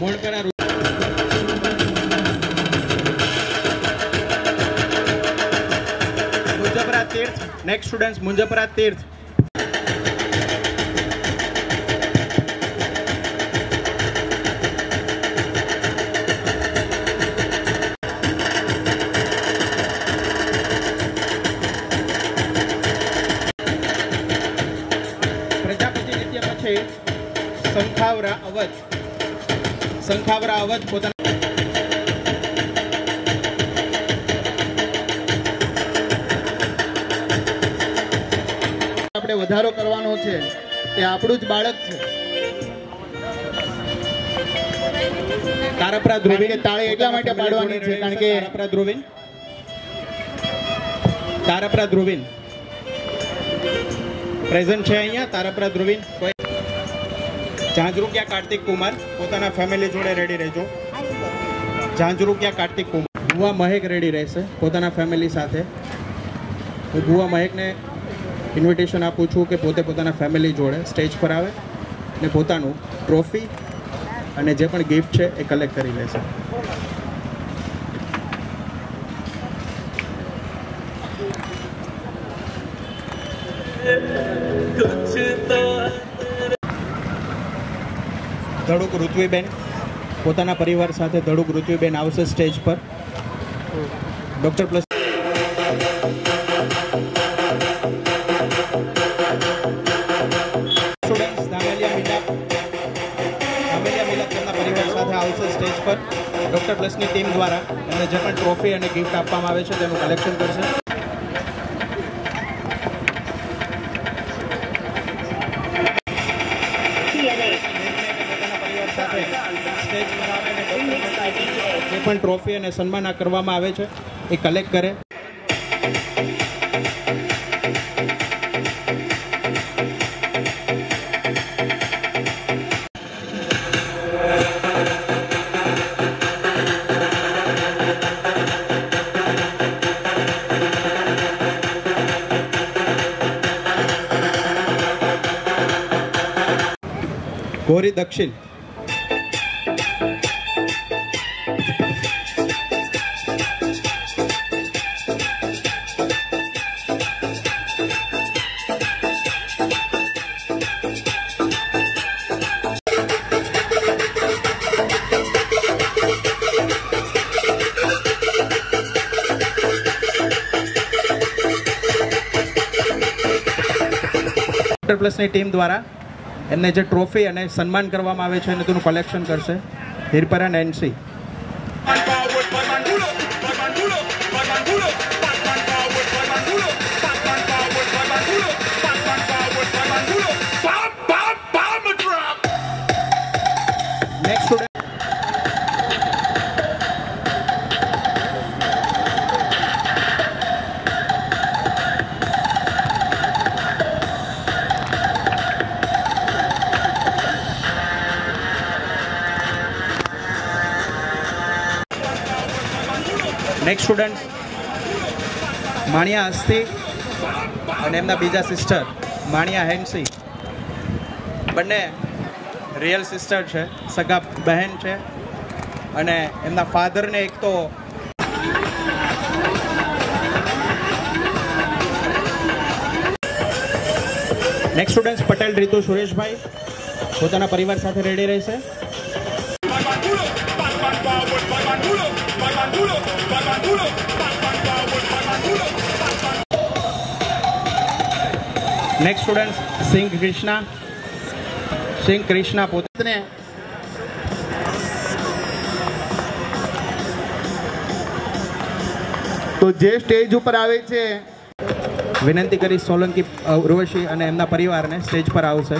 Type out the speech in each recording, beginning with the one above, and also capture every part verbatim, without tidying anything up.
મોણકરા Munjpara Tirth. Next students Munjpara Tirth. Prajapati Nritya પછી શંખાવરા અવધ. શંખાવરા અવધ પોતાના આપણે વધારો કરવાનો છે. એ આપણું જ બાળક છે. તારપરા ધ્રુવીન તાળી એટલા માટે પાડવાની છે કારણ કે તારપરા ધ્રુવીન તારપરા ધ્રુવીન પ્રેઝન્ટ છે અહીંયા. તારપરા ધ્રુવીન. ઝાંઝરુકિયા કાર્તિક કુમાર પોતાના ફેમિલી જોડે રેડી રહેજો. ઝાંઝરુકિયા કાર્તિક કુમાર. ભુવા મહેક રેડી રહેશે પોતાના ફેમિલી સાથે. હું ભુવા મહેકને ઇન્વિટેશન આપું છું કે પોતે પોતાના ફેમિલી જોડે સ્ટેજ પર આવે ને પોતાનું ટ્રોફી અને જે પણ ગિફ્ટ છે એ કલેક્ટ કરી લેશે. ધડુક ઋત્વીબેન પોતાના પરિવાર સાથે ધડુક ઋત્વીબેન આવશે સ્ટેજ પર. ડોક્ટર પ્લસ આવશે સ્ટેજ પર. ડોક્ટર પ્લસની ટીમ દ્વારા એમને જે પણ ટ્રોફી અને ગિફ્ટ આપવામાં આવે છે તેનું કલેક્શન કરશે. જે પણ ટ્રોફી અને સન્માન કરવામાં આવે છે એ કલેક્ટ કરે. ગૌરી દક્ષિણ. ડોક્ટર પ્લસની ટીમ દ્વારા એમને જે ટ્રોફી અને સન્માન કરવામાં આવે છે અને તેનું કલેક્શન કરશે. Hirpara Nancy. Next student next student Maniya Hasti અને એમના બીજા સિસ્ટર માણિયા હેન્સી. બંને રિયલ સિસ્ટર છે, સગા બહેન છે અને એમના ફાધરને એક તો નેક્સ્ટ સ્ટુડન્ટ પટેલ રીતુ સુરેશભાઈ પોતાના પરિવાર સાથે રેડી રહેશે. Next student Singh Krishna. સિંહ કૃષ્ણા પોતાને તો જે સ્ટેજ ઉપર આવે છે વિનંતી કરી સોલંકી ઉર્વશી અને એમના પરિવારને સ્ટેજ પર આવશે.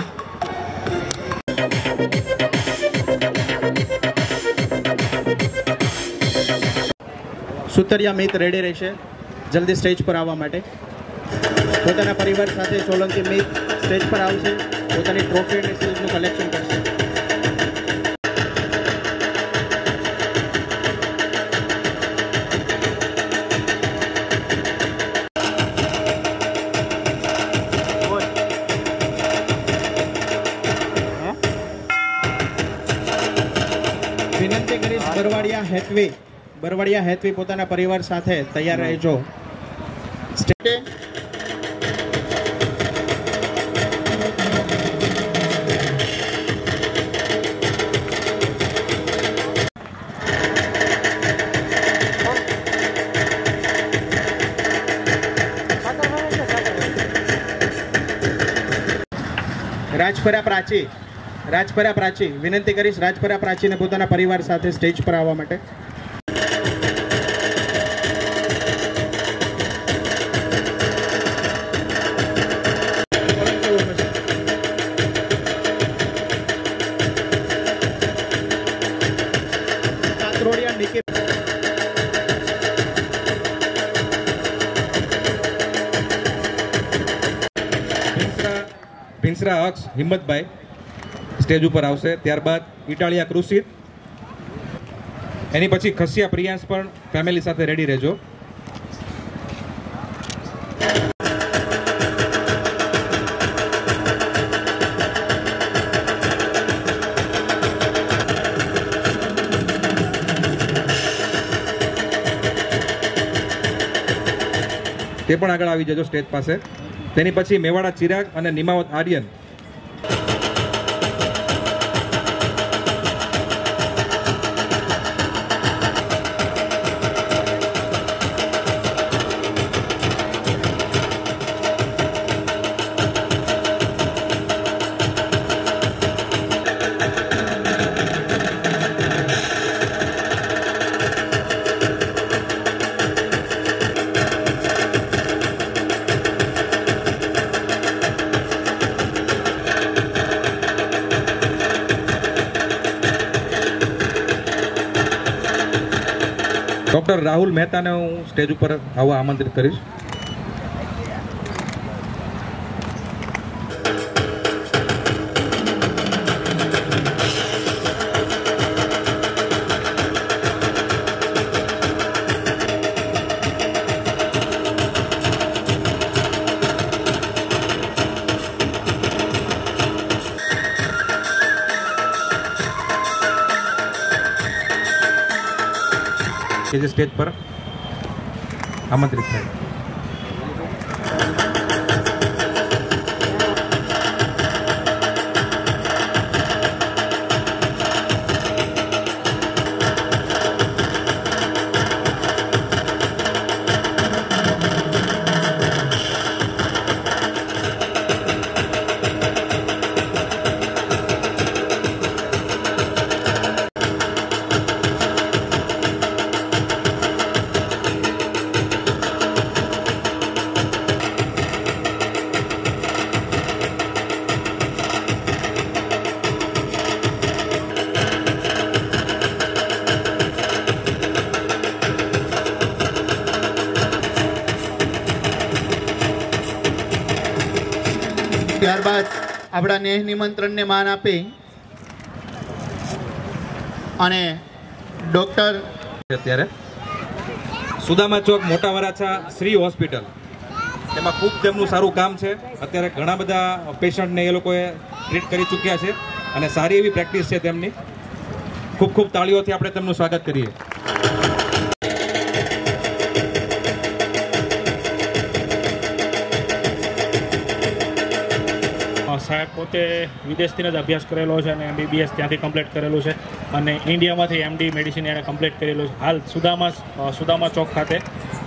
સુતરિયા મિત રેડી રહેશે જલ્દી સ્ટેજ પર આવવા માટે. પોતાના પરિવાર સાથે સોલંકી મિત સ્ટેજ પર આવશે. પોતાની ટ્રોફી અને શિલ્ડનું કલેક્શન કરશે. વિનંતી કરીશ બરવાડિયા હેતવી બરવાડિયા હેતવી પોતાના પરિવાર સાથે તૈયાર રહેજો. રાજપરા પ્રાચી રાજપરા પ્રાચી વિનંતી કરીશ રાજપરા પ્રાચીને પોતાના પરિવાર સાથે સ્ટેજ પર આવવા માટે. ભીંસરા અક્ષ હિંમતભાઈ સ્ટેજ ઉપર આવશે. ત્યારબાદ ઇટાલિયા કૃષિત, એની પછી ખસિયા પ્રિયાંશ પણ ફેમિલી સાથે રેડી રહેજો. તે પણ આગળ આવી જજો સ્ટેજ પાસે. તેની પછી મેવાડા ચિરાગ અને નિમાવત આર્યન. ડૉક્ટર રાહુલ મહેતાને હું સ્ટેજ ઉપર આવવા આમંત્રિત કરીશ. કે જે સ્ટેજ પર આમંત્રિત થાય. ત્યારબાદ આપણા નેહ નિમંત્રણને માન આપી અને ડૉક્ટર અત્યારે સુદામા ચોક મોટા વરાછા શ્રી હોસ્પિટલ, એમાં ખૂબ તેમનું સારું કામ છે. અત્યારે ઘણા બધા પેશન્ટને એ લોકોએ ટ્રીટ કરી ચૂક્યા છે અને સારી એવી પ્રેક્ટિસ છે તેમની. ખૂબ ખૂબ તાળીઓથી આપણે તેમનું સ્વાગત કરીએ. સાહેબ પોતે વિદેશથી જ અભ્યાસ કરેલો છે અને એમબીબીએસ ત્યાંથી કમ્પ્લીટ કરેલું છે અને ઇન્ડિયામાંથી એમડી મેડિસિન એણે કમ્પ્લીટ કરેલું છે. હાલ સુદામા સુદામા ચોક ખાતે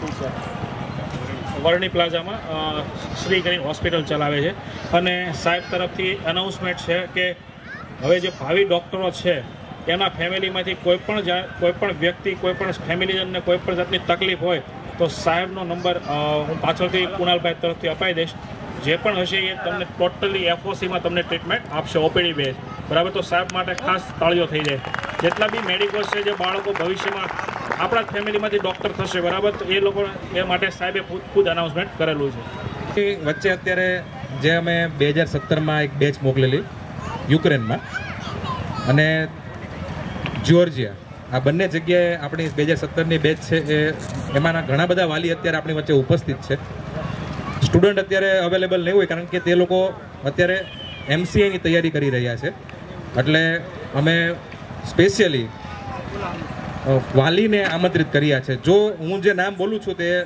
વર્ણી પ્લાઝામાં શ્રી કરીને હોસ્પિટલ ચલાવે છે. અને સાહેબ તરફથી અનાઉન્સમેન્ટ છે કે હવે જે ભાવિ ડૉક્ટરો છે એના ફેમિલીમાંથી કોઈ પણ કોઈ પણ વ્યક્તિ કોઈ પણ ફેમિલીજનને કોઈ પણ જાતની તકલીફ હોય તો સાહેબનો નંબર હું પાછળથી કુણાલભાઈ તરફથી અપાઈ દઈશ. જે પણ હશે એ તમને ટોટલી એફઓસીમાં તમને ટ્રીટમેન્ટ આપશે, ઓપીડી બેઝ. બરાબર, તો સાહેબ માટે ખાસ તાળીઓ થઈ જાય. જેટલા બી મેડિકલ્સ છે જે બાળકો ભવિષ્યમાં આપણા જ ફેમિલીમાંથી ડૉક્ટર થશે, બરાબર, તો એ લોકો એ માટે સાહેબે ખુદ અનાઉન્સમેન્ટ કરેલું છે. વચ્ચે અત્યારે જે અમે બે હજાર સત્તરમાં એક બેચ મોકલેલી યુક્રેનમાં અને જ્યોર્જિયા, આ બંને જગ્યાએ આપણી બે હજાર સત્તરની બેચ છે એ એમાંના ઘણા બધા વાલી અત્યારે આપણી વચ્ચે ઉપસ્થિત છે. સ્ટુડન્ટ અત્યારે અવેલેબલ નહીં હોય કારણ કે તે લોકો અત્યારે એમસીએની તૈયારી કરી રહ્યા છે. એટલે અમે સ્પેશિયલી અ, વાલીને આમંત્રિત કર્યા છે. જો હું જે નામ બોલું છું તે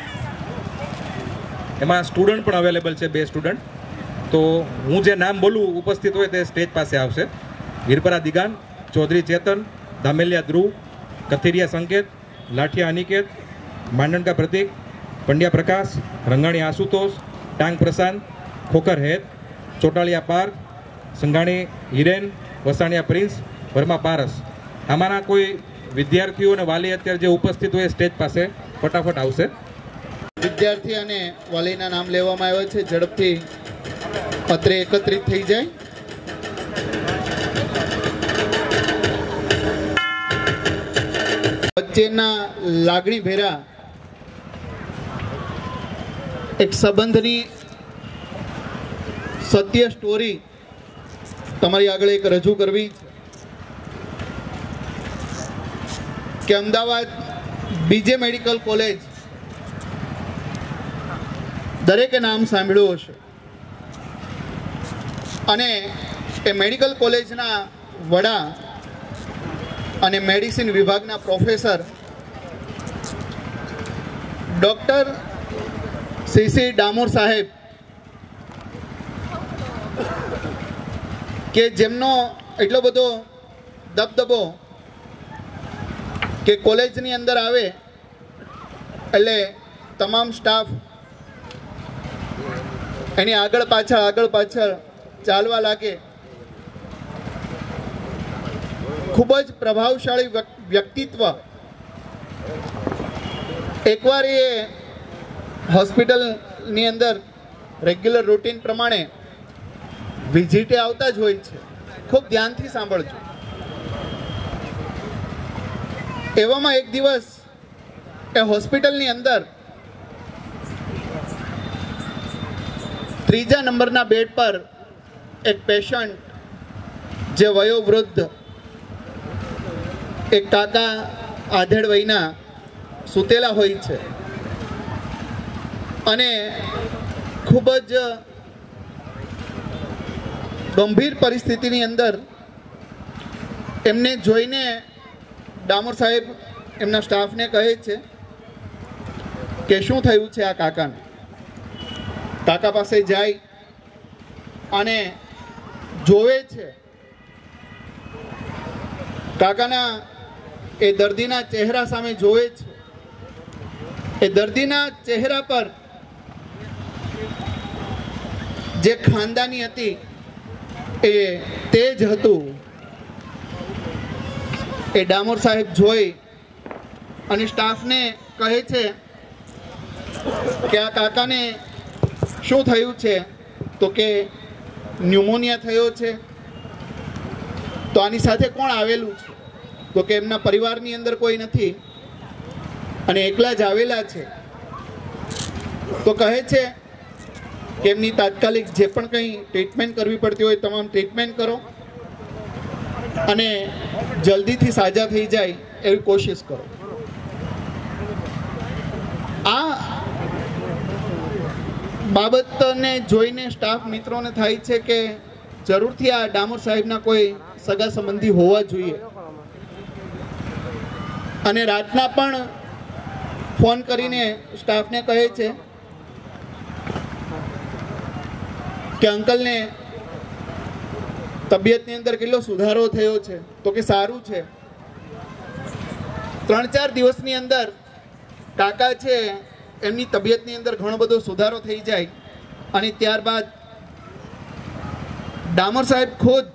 એમાં સ્ટુડન્ટ પણ અવેલેબલ છે, બે સ્ટુડન્ટ. તો હું જે નામ બોલું ઉપસ્થિત હોય તે સ્ટેજ પાસે આવશે. વીરપરા દિગાન, ચૌધરી ચેતન, દામેલિયા ધ્રુવ, કથિરિયા સંકેત, લાઠિયા અનિકેત, માંડણકા પ્રતિક, પંડ્યા પ્રકાશ, રંગાણી આશુતોષ, ટાંગ પ્રશાંત, ખોખર હેત, ચોટાળિયા પાર્ક, સંઘાણી હિરેન, વસાણિયા પ્રિન્સ, વર્મા પારસ. આમાંના કોઈ વિદ્યાર્થીઓ અને વાલી અત્યારે જે ઉપસ્થિત હોય સ્ટેજ પાસે ફટાફટ આવશે. વિદ્યાર્થી અને વાલીના નામ લેવામાં આવ્યા છે. ઝડપથી અત્રે એકત્રિત થઈ જાય. વચ્ચેના લાગણી ભેરા એક સંબંધની સત્ય સ્ટોરી તમારી આગળ એક રજૂ કરવી છે કે અમદાવાદ બીજે મેડિકલ કોલેજ દરેકે નામ સાંભળ્યું હશે અને એ મેડિકલ કોલેજના વડા અને મેડિસિન વિભાગના professor doctor C C Damor સાહેબ કે જેમનો એટલો બધો દબદબો કે કોલેજની અંદર આવે એટલે તમામ સ્ટાફ એની આગળ પાછળ આગળ પાછળ ચાલવા લાગે. ખૂબ જ પ્રભાવશાળી વ્યક્તિત્વ. એકવાર એ હોસ્પિટલની અંદર રેગ્યુલર રૂટીન પ્રમાણે વિઝિટે આવતા જ હોય છે. ખૂબ ધ્યાનથી સાંભળજો. એવામાં એક દિવસ એ હોસ્પિટલની અંદર ત્રીજા નંબરના બેડ પર એક પેશન્ટ જે વયોવૃદ્ધ એક કાકા આધેડ વયના સૂતેલા હોય છે અને ખૂબ જ ગંભીર પરિસ્થિતિની અંદર એમને જોઈને ડામોર સાહેબ એમના સ્ટાફને કહે છે કે શું થયું છે આ કાકાને. કાકા પાસે જાય અને જોવે છે. કાકાના એ દર્દીના ચહેરા સામે જોવે છે. એ દર્દીના ચહેરા પર જે ખાનદાની હતી એ તેજ હતું. એ ડામોર સાહેબ જોઈ અને સ્ટાફને કહે છે કે આ કાકાને શું થયું છે? તો કે ન્યુમોનિયા થયો છે. તો આની સાથે કોણ આવેલું છે? તો કે એમના પરિવારની અંદર કોઈ નથી અને એકલા જ આવેલા છે. તો કહે છે કે એમની તાત્કાલિક જે પણ કંઈ ટ્રીટમેન્ટ કરવી પડતી હોય તમામ ટ્રીટમેન્ટ કરો અને જલ્દીથી સાજા થઈ જાય એવી કોશિશ કરો. આ બાબતને જોઈને સ્ટાફ મિત્રોને થાય છે કે જરૂરથી આ ડામોર સાહેબના કોઈ સગા સંબંધી હોવા જોઈએ અને રાતના પણ ફોન કરીને સ્ટાફને કહે છે કે અંકલને તબિયતની અંદર કેટલો સુધારો થયો છે? તો કે સારું છે. ત્રણ ચાર દિવસની અંદર કાકા છે એમની તબિયતની અંદર ઘણો બધો સુધારો થઈ જાય અને ત્યારબાદ ડામોર સાહેબ ખુદ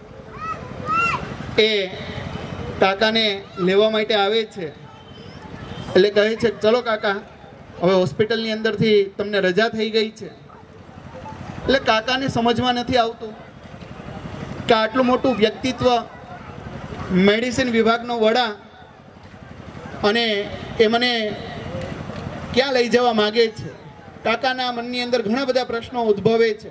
એ કાકાને લેવા માટે આવે છે. એટલે કહે છે ચલો કાકા હવે હોસ્પિટલની અંદરથી તમને રજા થઈ ગઈ છે. એટલે કાકાને સમજમાં નથી આવતું કે આટલું મોટું વ્યક્તિત્વ મેડિસિન વિભાગનો વડા અને એ મને ક્યાં લઈ જવા માગે છે. કાકાના મનની અંદર ઘણા બધા પ્રશ્નો ઉદ્ભવે છે.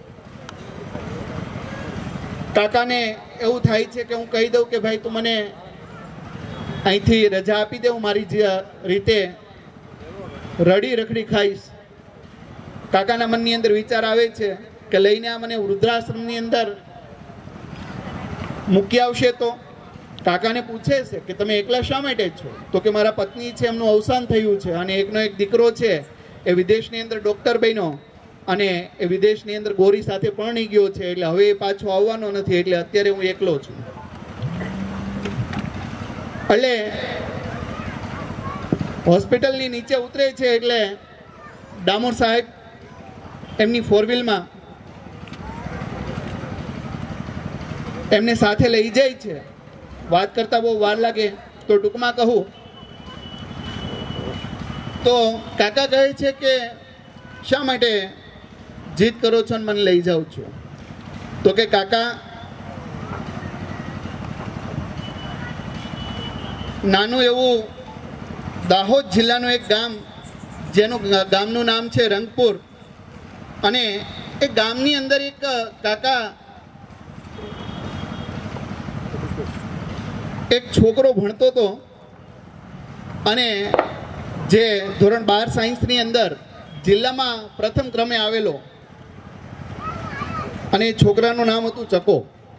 કાકાને એવું થાય છે કે હું કહી દઉં કે ભાઈ તું મને અહીંથી રજા આપી દે, હું મારી જે રીતે રડી રખડી ખાઈશ. કાકાના મનની અંદર વિચાર આવે છે કે લઈને આ મને વૃદ્ધાશ્રમની અંદર મૂકી આવશે તો કાકાને પૂછે છે કે તમે એકલા શા માટે છો? તો કે મારા પત્ની છે, એમનું અવસાન થયું છે અને એકનો એક દીકરો છે એ વિદેશની અંદર ડૉક્ટર બન્યો અને એ વિદેશની અંદર ગોરી સાથે પરણી ગયો છે, એટલે હવે એ પાછો આવવાનો નથી, એટલે અત્યારે હું એકલો છું. એટલે હોસ્પિટલની નીચે ઉતરે છે એટલે ડામોર સાહેબ એમની ફોર વ્હીલમાં એમને સાથે લઈ જાય છે. વાત કરતા બહુ વાર લાગે તો ટૂંકમાં કહું તો કાકા કહે છે કે શા માટે જીદ કરો છો અને મને લઈ જાઉં છો? તો કે કાકા, નાનું એવું દાહોદ જિલ્લાનું એક ગામ, જેનું ગામનું નામ છે રંગપુર, અને એ ગામની અંદર એક કાકા એક છોકરો ભણતો હતો અને જે ધોરણ બાર સાયન્સની અંદર જિલ્લામાં પ્રથમ ક્રમે આવેલો, અને એ છોકરાનું નામ હતું ચકો.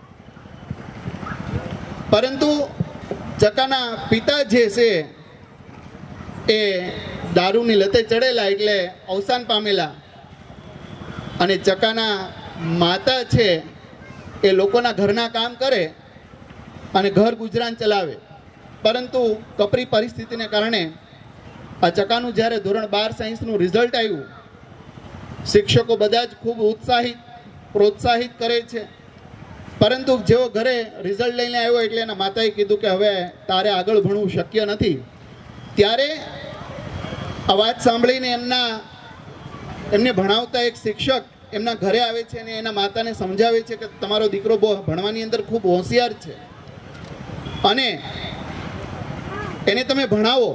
પરંતુ ચકાના પિતા જે છે એ દારૂની લતે ચડેલા એટલે અવસાન પામેલા, અને ચકાના માતા છે એ લોકોના ઘરના કામ કરે અને ઘર ગુજરાન ચલાવે. પરંતુ કપરી પરિસ્થિતિને કારણે આ ચકાનું જ્યારે ધોરણ બાર સાયન્સનું રિઝલ્ટ આવ્યું, શિક્ષકો બધા જ ખૂબ ઉત્સાહિત પ્રોત્સાહિત કરે છે, પરંતુ જેવો ઘરે રિઝલ્ટ લઈને આવ્યો એટલે એના માતાએ કીધું કે હવે તારે આગળ ભણવું શક્ય નથી. ત્યારે આ વાત સાંભળીને એમના એમને ભણાવતા એક શિક્ષક એમના ઘરે આવે છે અને એના માતાને સમજાવે છે કે તમારો દીકરો બહુ ભણવાની અંદર ખૂબ હોશિયાર છે અને એને તમે ભણાવો,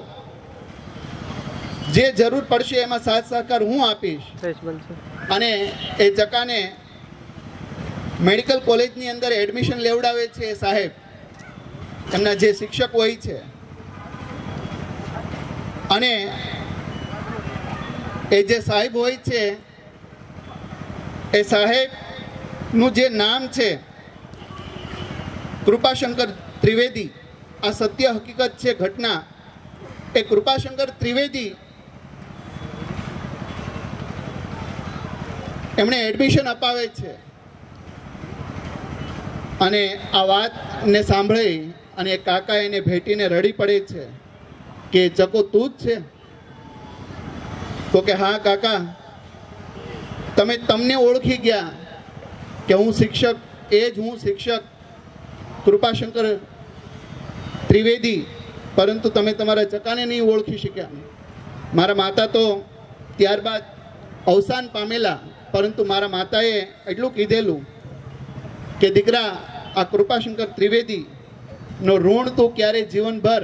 જે જરૂર પડશે એમાં સાથ સહકાર હું આપીશ. અને એ ચકાને મેડિકલ કોલેજની અંદર એડમિશન લેવડાવે છે સાહેબ, એમના જે શિક્ષક હોય છે. અને એ જે સાહેબ હોય છે એ સાહેબનું જે નામ છે કૃપાશંકર ત્રિવેદી. આ સત્ય હકીકત છે ઘટના. એ કૃપાશંકર ત્રિવેદી એમણે એડમિશન અપાવે છે અને આ વાતને સાંભળી અને કાકા એને ભેટીને રડી પડે છે કે ચકો તું જ છે? તો કે હા કાકા, તમે તમને ઓળખી ગયા કે હું શિક્ષક, એ જ હું શિક્ષક કૃપાશંકર ત્રિવેદી, પરંતુ તમે તમારા ચકાને નહીં ઓળખી શક્યા. મારા માતા તો ત્યારબાદ અવસાન પામેલા, પરંતુ મારા માતાએ એટલું કીધેલું કે દીકરા, આ કૃપાશંકર ત્રિવેદીનો ઋણ તું ક્યારેય જીવનભર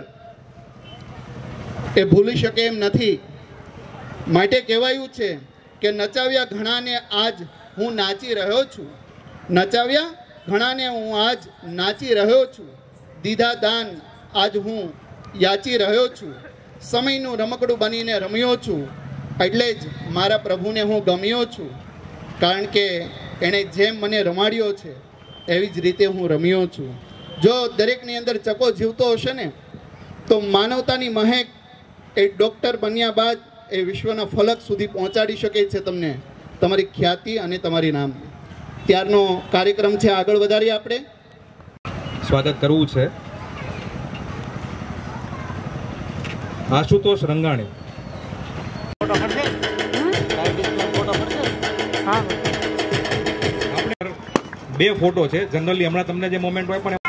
એ ભૂલી શકે એમ નથી. માટે કહેવાયું છે કે નચાવ્યા ઘણાને આજ હું નાચી રહ્યો છું, નચાવ્યા ઘણાને હું આજ નાચી રહ્યો છું, દીધા દાન આજ હું યાચી રહ્યો છું, સમયનું રમકડું બનીને રમ્યો છું, એટલે જ મારા પ્રભુને હું ગમ્યો છું, કારણ કે એણે જેમ મને રમાડ્યો છે એવી જ રીતે હું રમ્યો છું. જો દરેકની અંદર ચકો જીવતો હશે ને તો માનવતાની મહેક એ ડૉક્ટર બન્યા બાદ એ વિશ્વના ફલક સુધી પહોંચાડી શકે છે તમને, તમારી ખ્યાતિ અને તમારી નામ. ત્યારનો કાર્યક્રમ છે, આગળ વધારીએ આપણે. સ્વાગત કરવું છે આશુતોષ રંગાણી. બે ફોટો છે જનરલી, હમણાં તમને જે મોમેન્ટ હોય પણ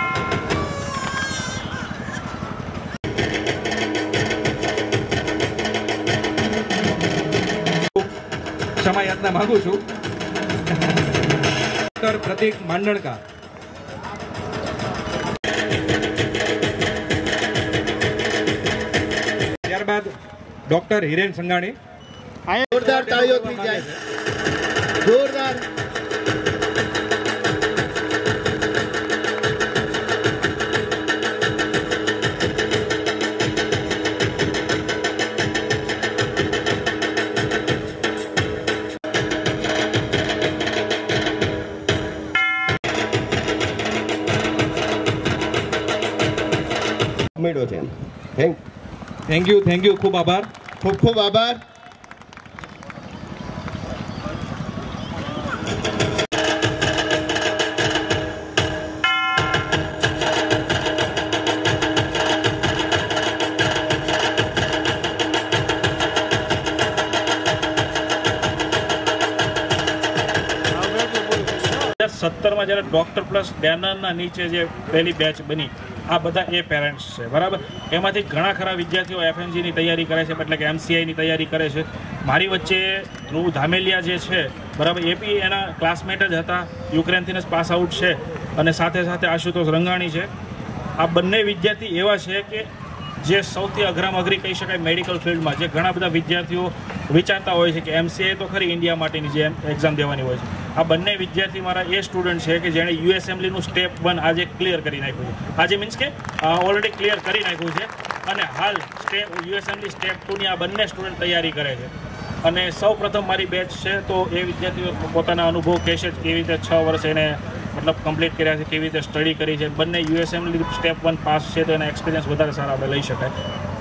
ક્ષમા યાચના માંગુ છું. ડોક્ટર પ્રતીક માંડણકા, ત્યારબાદ ડોક્ટર હિરેન સંઘાણી. જોરદાર તાળીઓ થઈ જાય, જોરદાર. મળ્યો છે. Thank thank you thank you ખૂબ આભાર. ખૂબ ખૂબ આભાર. સત્તરમાં જ્યારે ડૉક્ટર પ્લસ બેનરના નીચે જે પહેલી બેચ બની આ બધા એ પેરેન્ટ્સ છે બરાબર. એમાંથી ઘણા ખરા વિદ્યાર્થીઓ એફએનજીની તૈયારી કરે છે એટલે કે એમસીઆઈની તૈયારી કરે છે. મારી વચ્ચે ધ્રુવ ધામેલિયા જે છે બરાબર એ બી એના ક્લાસમેટ જ હતા, યુક્રેનથી જ પાસ આઉટ છે અને સાથે સાથે આશુતોષ રંગાણી છે. આ બંને વિદ્યાર્થી એવા છે કે જે સૌથી અઘરામાં અઘરી કહી શકાય મેડિકલ ફિલ્ડમાં, જે ઘણા બધા વિદ્યાર્થીઓ વિચારતા હોય છે કે એમસીઆઈ તો ખરી ઇન્ડિયા માટેની જે એક્ઝામ દેવાની હોય છે. આ બંને વિદ્યાર્થી મારા એ સ્ટુડન્ટ છે કે જેણે યુ એસેમ્બલીનું સ્ટેપ વન આજે ક્લિયર કરી નાખ્યું છે. આજે મીન્સ કે ઓલરેડી ક્લિયર કરી નાખ્યું છે અને હાલ સ્ટેપ યુ એસેમ્બલી સ્ટેપ ટુની આ બંને સ્ટુડન્ટ તૈયારી કરે છે. અને સૌ પ્રથમ મારી બેચ છે તો એ વિદ્યાર્થીઓ પોતાના અનુભવ કહેશે જ કેવી રીતે છ વર્ષ એને મતલબ કમ્પ્લીટ કર્યા છે, કેવી રીતે સ્ટડી કરી છે. બંને USMLE step one pass છે તો એના એક્સપિરિયન્સ વધારે સારા આપણે લઈ શકાય.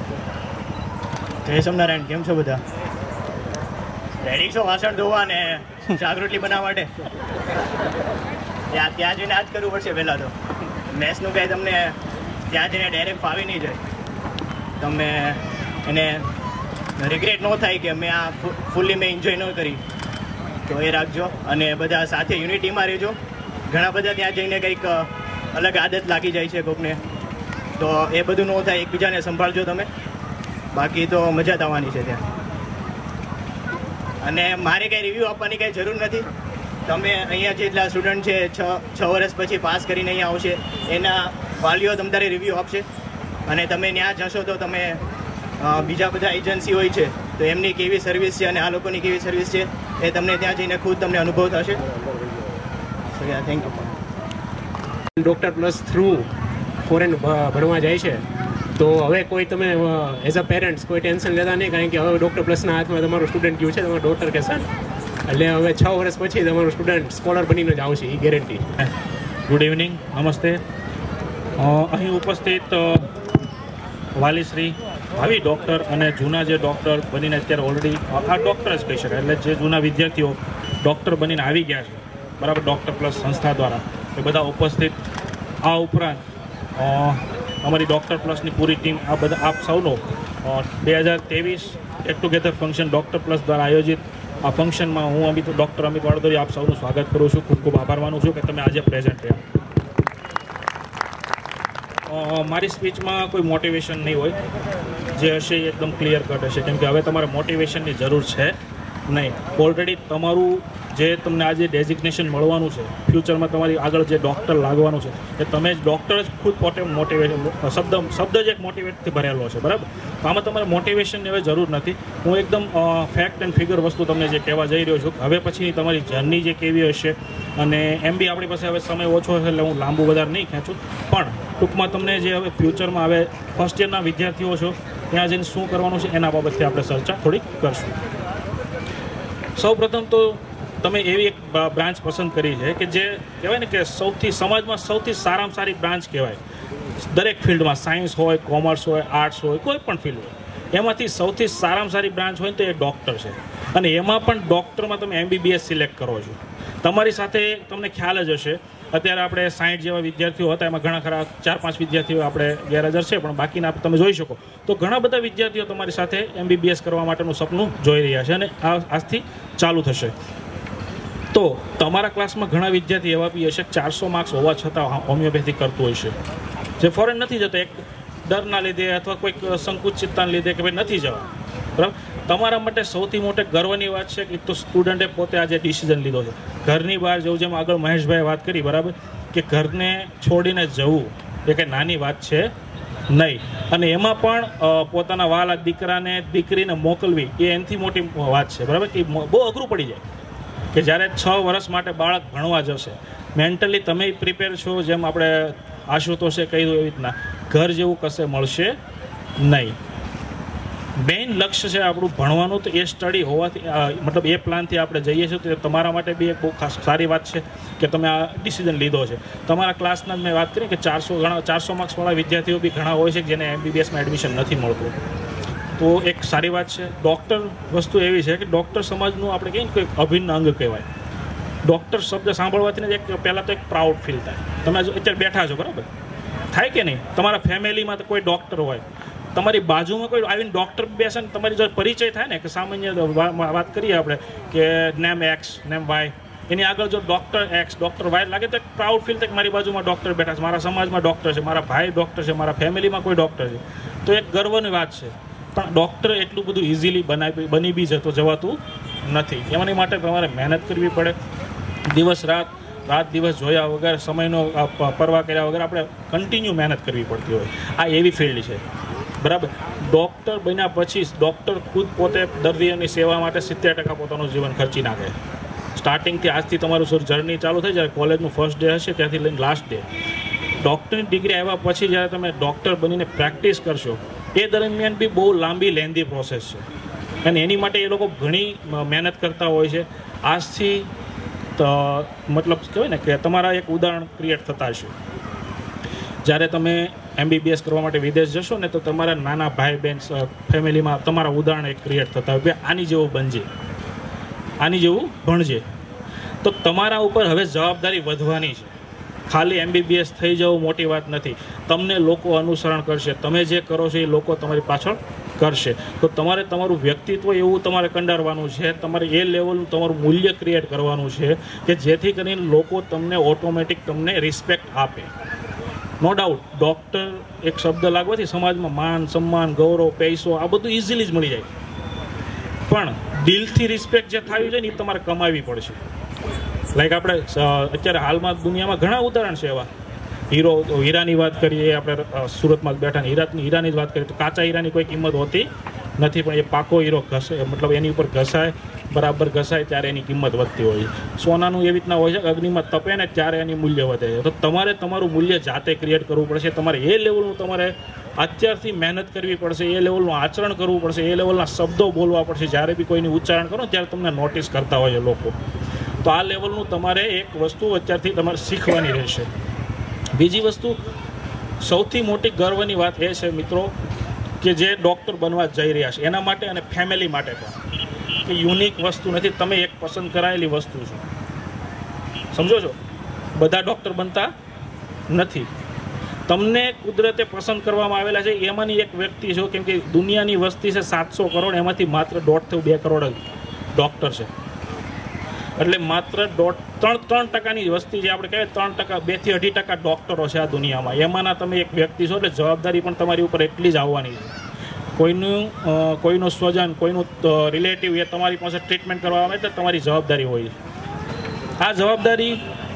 જય સ્વામિનારાયણ. કેમ છો બધા? રેડી છો વાસણ ધોવા ને જાગૃતિ બનાવવા માટે? ત્યાં ત્યાં જઈને આ જ કરવું પડશે પહેલાં તો. મેથ્સનું કંઈ તમને ત્યાં જઈને ડાયરેક્ટ ફાવી નહીં જાય. તમે એને રિગ્રેટ ન થાય કે મેં આ ફૂલ્લી મેં એન્જોય ન કરી, તો એ રાખજો. અને બધા સાથે યુનિટીમાં રહેજો. ઘણા બધા ત્યાં જઈને કંઈક અલગ આદત લાગી જાય છે કોકને, તો એ બધું ન થાય. એકબીજાને સંભાળજો તમે, બાકી તો મજા જ આવવાની છે ત્યાં. અને મારે કંઈ રિવ્યૂ આપવાની કંઈ જરૂર નથી. તમે અહીંયા જેટલા સ્ટુડન્ટ છે છ છ વર્ષ પછી પાસ કરીને અહીંયા આવશે એના વાલીઓ તમારે રિવ્યૂ આપશે. અને તમે ત્યાં જશો તો તમે બીજા બધા એજન્સી હોય છે તો એમની કેવી સર્વિસ છે અને આ લોકોની કેવી સર્વિસ છે એ તમને ત્યાં જઈને ખુદ તમને અનુભવ થશે. Thank you. Doctor Plus through foreign ભણવા જાય છે તો હવે કોઈ તમે એઝ અ પેરેન્ટ્સ કોઈ ટેન્શન લેતા નહીં, કારણ કે હવે ડૉક્ટર પ્લસના હાથમાં તમારું સ્ટુડન્ટ ગયું છે, તમારું ડોટર કે સન. એટલે હવે છ વર્ષ પછી તમારું સ્ટુડન્ટ સ્કોલર બનીને જ આવશે, એ ગેરંટી. ગુડ ઇવનિંગ, નમસ્તે. અહીં ઉપસ્થિત વાલીશ્રી, ભાવિ ડૉક્ટર અને જૂના જે ડૉક્ટર બનીને અત્યારે ઓલરેડી આ ડૉક્ટર જ કહી શકાય, એટલે જે જૂના વિદ્યાર્થીઓ ડૉક્ટર બનીને આવી ગયા છે બરાબર ડૉક્ટર પ્લસ સંસ્થા દ્વારા, એ બધા ઉપસ્થિત. આ ઉપરાંત અમારી ડૉક્ટર પ્લસની પૂરી ટીમ, આ બધા આપ સૌનો બે હજાર ત્રેવીસ get together function Doctor Plus દ્વારા આયોજિત આ ફંક્શનમાં હું અમિત ડૉક્ટર અમિત વાડોદરી આપ સૌનું સ્વાગત કરું છું. ખૂબ ખૂબ આભાર માનું છું કે તમે આજે પ્રેઝન્ટ રહ્યા. મારી સ્પીચમાં કોઈ મોટિવેશન નહીં હોય, જે હશે એ એકદમ ક્લિયર કટ હશે, કેમ કે હવે તમારે મોટિવેશનની જરૂર છે નહીં. ઓલરેડી તમારું જે તમને આજે ડેઝિગ્નેશન મળવાનું છે, ફ્યુચરમાં તમારી આગળ જે ડૉક્ટર લાગવાનું છે એ તમે જ ડૉક્ટર જ ખુદ પોતે મોટિવેશન શબ્દ શબ્દ જ એક મોટિવેટથી ભરેલો છે બરાબર. તો આમાં તમારે મોટિવેશનની હવે જરૂર નથી. હું એકદમ ફેક્ટ એન્ડ ફિગર વસ્તુ તમને જે કહેવા જઈ રહ્યો છું, હવે પછી તમારી જર્ની જે કેવી હશે, અને એમ બી આપણી પાસે હવે સમય ઓછો છે એટલે હું લાંબુ વધારે નહીં ખેંચું, પણ ટૂંકમાં તમને જે હવે ફ્યુચરમાં હવે ફર્સ્ટ યરના વિદ્યાર્થીઓ છો ત્યાં જઈને શું કરવાનું છે એના બાબતથી આપણે ચર્ચા થોડીક કરશું. સૌ પ્રથમ તો તમે એવી એક બ્રાન્ચ પસંદ કરી છે કે જે કહેવાય ને કે સૌથી સમાજમાં સૌથી સારામાં સારી બ્રાન્ચ કહેવાય. દરેક ફિલ્ડમાં સાયન્સ હોય, કોમર્સ હોય, આર્ટ્સ હોય, કોઈ પણ ફિલ્ડ હોય, એમાંથી સૌથી સારામાં સારી બ્રાન્ચ હોય તો એ ડૉક્ટર છે. અને એમાં પણ ડૉક્ટરમાં તમે એમબીબીએસ સિલેક્ટ કરો છો. તમારી સાથે તમને ખ્યાલ જ હશે, અત્યારે આપણે સાઠ જેવા વિદ્યાર્થીઓ હતા, એમાં ઘણા ખરા ચાર પાંચ વિદ્યાર્થીઓ આપણે ગેરહાજર છે, પણ બાકીના તમે જોઈ શકો તો ઘણા બધા વિદ્યાર્થીઓ તમારી સાથે એમબીબીએસ કરવા માટેનું સપનું જોઈ રહ્યા છે અને આ આજથી ચાલુ થશે. તો તમારા ક્લાસમાં ઘણા વિદ્યાર્થી એવા બી હશે ચારસો માર્ક્સ હોવા છતાં હોમિયોપેથી કરતું હોય છે, જે ફોરેન નથી જતો એક ડરના લીધે અથવા કોઈક સંકુચિતતાના લીધે કે ભાઈ નથી જવા બરાબર. તમારા માટે સૌથી મોટે ગર્વની વાત છે કે તો સ્ટુડન્ટે પોતે આજે ડિસિઝન લીધો છે ઘરની બહાર જવું. જેમ આગળ મહેશભાઈએ વાત કરી બરાબર, કે ઘરને છોડીને જવું એ કંઈ નાની વાત છે નહીં, અને એમાં પણ પોતાના વાલા દીકરાને દીકરીને મોકલવી એ એનાથી મોટી વાત છે બરાબર, કે બહુ અઘરું પડી જાય કે જ્યારે છ વર્ષ માટે બાળક ભણવા જશે, મેન્ટલી તમે પ્રિપેર છો. જેમ આપણે આશુતોષે કહ્યું એવી રીતના ઘર જેવું કશે મળશે નહીં. મેઇન લક્ષ્ય છે આપણું ભણવાનું, તો એ સ્ટડી હોવાથી મતલબ એ પ્લાનથી આપણે જઈએ છીએ, તો તમારા માટે બી એક બહુ ખાસ સારી વાત છે કે તમે આ ડિસિઝન લીધો છે. તમારા ક્લાસના મેં વાત કરી કે ચારસો ઘણા ચારસો માર્ક્સવાળા વિદ્યાર્થીઓ બી ઘણા હોય છે જેને એમબીબીએસમાં એડમિશન નથી મળતું, તો એક સારી વાત છે. ડૉક્ટર વસ્તુ એવી છે કે ડૉક્ટર સમાજનું આપણે કહીએ ને કોઈ અભિન્ન અંગ કહેવાય. ડૉક્ટર શબ્દ સાંભળવાથી ને એક પહેલાં તો એક પ્રાઉડ ફીલ થાય. તમે અત્યારે બેઠા છો બરાબર, થાય કે નહીં? તમારા ફેમિલીમાં તો કોઈ ડૉક્ટર હોય, તમારી બાજુમાં કોઈ આવીને ડૉક્ટર બેસે ને તમારી જો પરિચય થાય ને કે સામાન્ય વાત કરીએ આપણે કે નેમ એક્સ નેમ વાય, એની આગળ જો ડૉક્ટર એક્સ ડૉક્ટર વાય લાગે તો એક પ્રાઉડ ફીલ થાય કે મારી બાજુમાં ડૉક્ટર બેઠા છે, મારા સમાજમાં ડૉક્ટર છે, મારા ભાઈ ડૉક્ટર છે, મારા ફેમિલીમાં કોઈ ડૉક્ટર છે, તો એક ગર્વની વાત છે. પણ ડૉક્ટર એટલું બધું ઇઝીલી બનાવી બની બી જતો જવાતું નથી. એમની માટે તમારે મહેનત કરવી પડે. દિવસ રાત રાત દિવસ જોયા વગર, સમયનો પરવા કર્યા વગર આપણે કન્ટિન્યુ મહેનત કરવી પડતી હોય. આ એવી ફિલ્ડ છે બરાબર. ડૉક્ટર બન્યા પછી ડૉક્ટર ખુદ પોતે દર્દીઓની સેવા માટે સિત્તેર ટકા પોતાનું જીવન ખર્ચી નાખે. સ્ટાર્ટિંગથી આજથી તમારું સર જર્ની ચાલુ થઈ, જ્યારે કોલેજનું ફર્સ્ટ ડે હશે ત્યાંથી લઈને લાસ્ટ ડે, ડૉક્ટરની ડિગ્રી આવ્યા પછી જ્યારે તમે ડૉક્ટર બનીને પ્રેક્ટિસ કરશો, એ દરમિયાન બી બહુ લાંબી લેન્ધી પ્રોસેસ છે, અને એની માટે એ લોકો ઘણી મહેનત કરતા હોય છે. આજથી મતલબ કહેવાય ને કે તમારા એક ઉદાહરણ ક્રિએટ થતા હશે. જ્યારે તમે એમબીબીએસ કરવા માટે વિદેશ જશો ને, તો તમારા નાના ભાઈ બહેન ફેમિલીમાં તમારા ઉદાહરણ એક ક્રિએટ થતા હોય, આની જેવું બનજે, આની જેવું ભણજે. તો તમારા ઉપર હવે જવાબદારી વધવાની છે. ખાલી એમબીબીએસ થઈ જવું મોટી વાત નથી. તમને લોકો અનુસરણ કરશે, તમે જે કરો છો એ લોકો તમારી પાછળ કરશે. તો તમારે તમારું વ્યક્તિત્વ એવું તમારે કંડારવાનું છે, તમારે એ લેવલનું તમારું મૂલ્ય ક્રિએટ કરવાનું છે કે જેથી કરીને લોકો તમને ઓટોમેટિક તમને રિસ્પેક્ટ આપે. નો ડાઉટ ડૉક્ટર એક શબ્દ લાગવાથી સમાજમાં માન સન્માન ગૌરવ પૈસો આ બધું ઇઝીલી જ મળી જાય, પણ દિલથી રિસ્પેક્ટ જે થવી જોઈએ ને એ તમારે કમાવી પડશે. લાઈક આપણે અત્યારે હાલમાં દુનિયામાં ઘણા ઉદાહરણ છે એવા. હીરો હીરાની વાત કરીએ, આપણે સુરતમાં બેઠા હીરાની હીરાની જ વાત કરીએ તો કાચા હીરાની કોઈ કિંમત હોતી નથી, પણ એ પાકો હીરો ઘસે મતલબ એની ઉપર ઘસાય, બરાબર ઘસાય ત્યારે એની કિંમત વધતી હોય છે. સોનાનું એવી રીતના હોય છે કે અગ્નિમાં તપે ને ત્યારે એની મૂલ્ય વધે છે. તો તમારે તમારું મૂલ્ય જાતે ક્રિએટ કરવું પડશે. તમારે એ લેવલનું તમારે અત્યારથી મહેનત કરવી પડશે, એ લેવલનું આચરણ કરવું પડશે, એ લેવલના શબ્દો બોલવા પડશે. જ્યારે બી કોઈનું ઉચ્ચારણ કરો ત્યારે તમને નોટિસ કરતા હોય છે લોકો. તો આ લેવલનું તમારે એક વસ્તુ અત્યારથી તમારે શીખવાની રહેશે. બીજી વસ્તુ સૌથી મોટી ગર્વની વાત એ છે મિત્રો કે જે ડૉક્ટર બનવા જઈ રહ્યા છે એના માટે અને ફેમિલી માટે પણ કે યુનિક વસ્તુ નથી, તમે એક પસંદ કરાયેલી વસ્તુ છો. સમજો છો? બધા ડૉક્ટર બનતા નથી. તમને કુદરતે પસંદ કરવામાં આવેલા છે એમાંની એક વ્યક્તિ છો, કેમ કે દુનિયાની વસ્તી છે સાતસો કરોડ, એમાંથી માત્ર દોઢથી બે કરોડ ડૉક્ટર છે. એટલે માત્ર દોઢ ત્રણ ત્રણ ટકાની વસ્તી જે આપણે કહેવાય ત્રણ ટકા બેથી અઢી ટકા ડૉક્ટરો છે આ દુનિયામાં. એમાંના તમે એક વ્યક્તિ છો, એટલે જવાબદારી પણ તમારી ઉપર એટલી જ આવવાની છે. કોઈનું કોઈનું સ્વજન કોઈનું રિલેટિવ એ તમારી પાસે ટ્રીટમેન્ટ કરવા આવે તો તમારી જવાબદારી હોય છે. આ જવાબદારી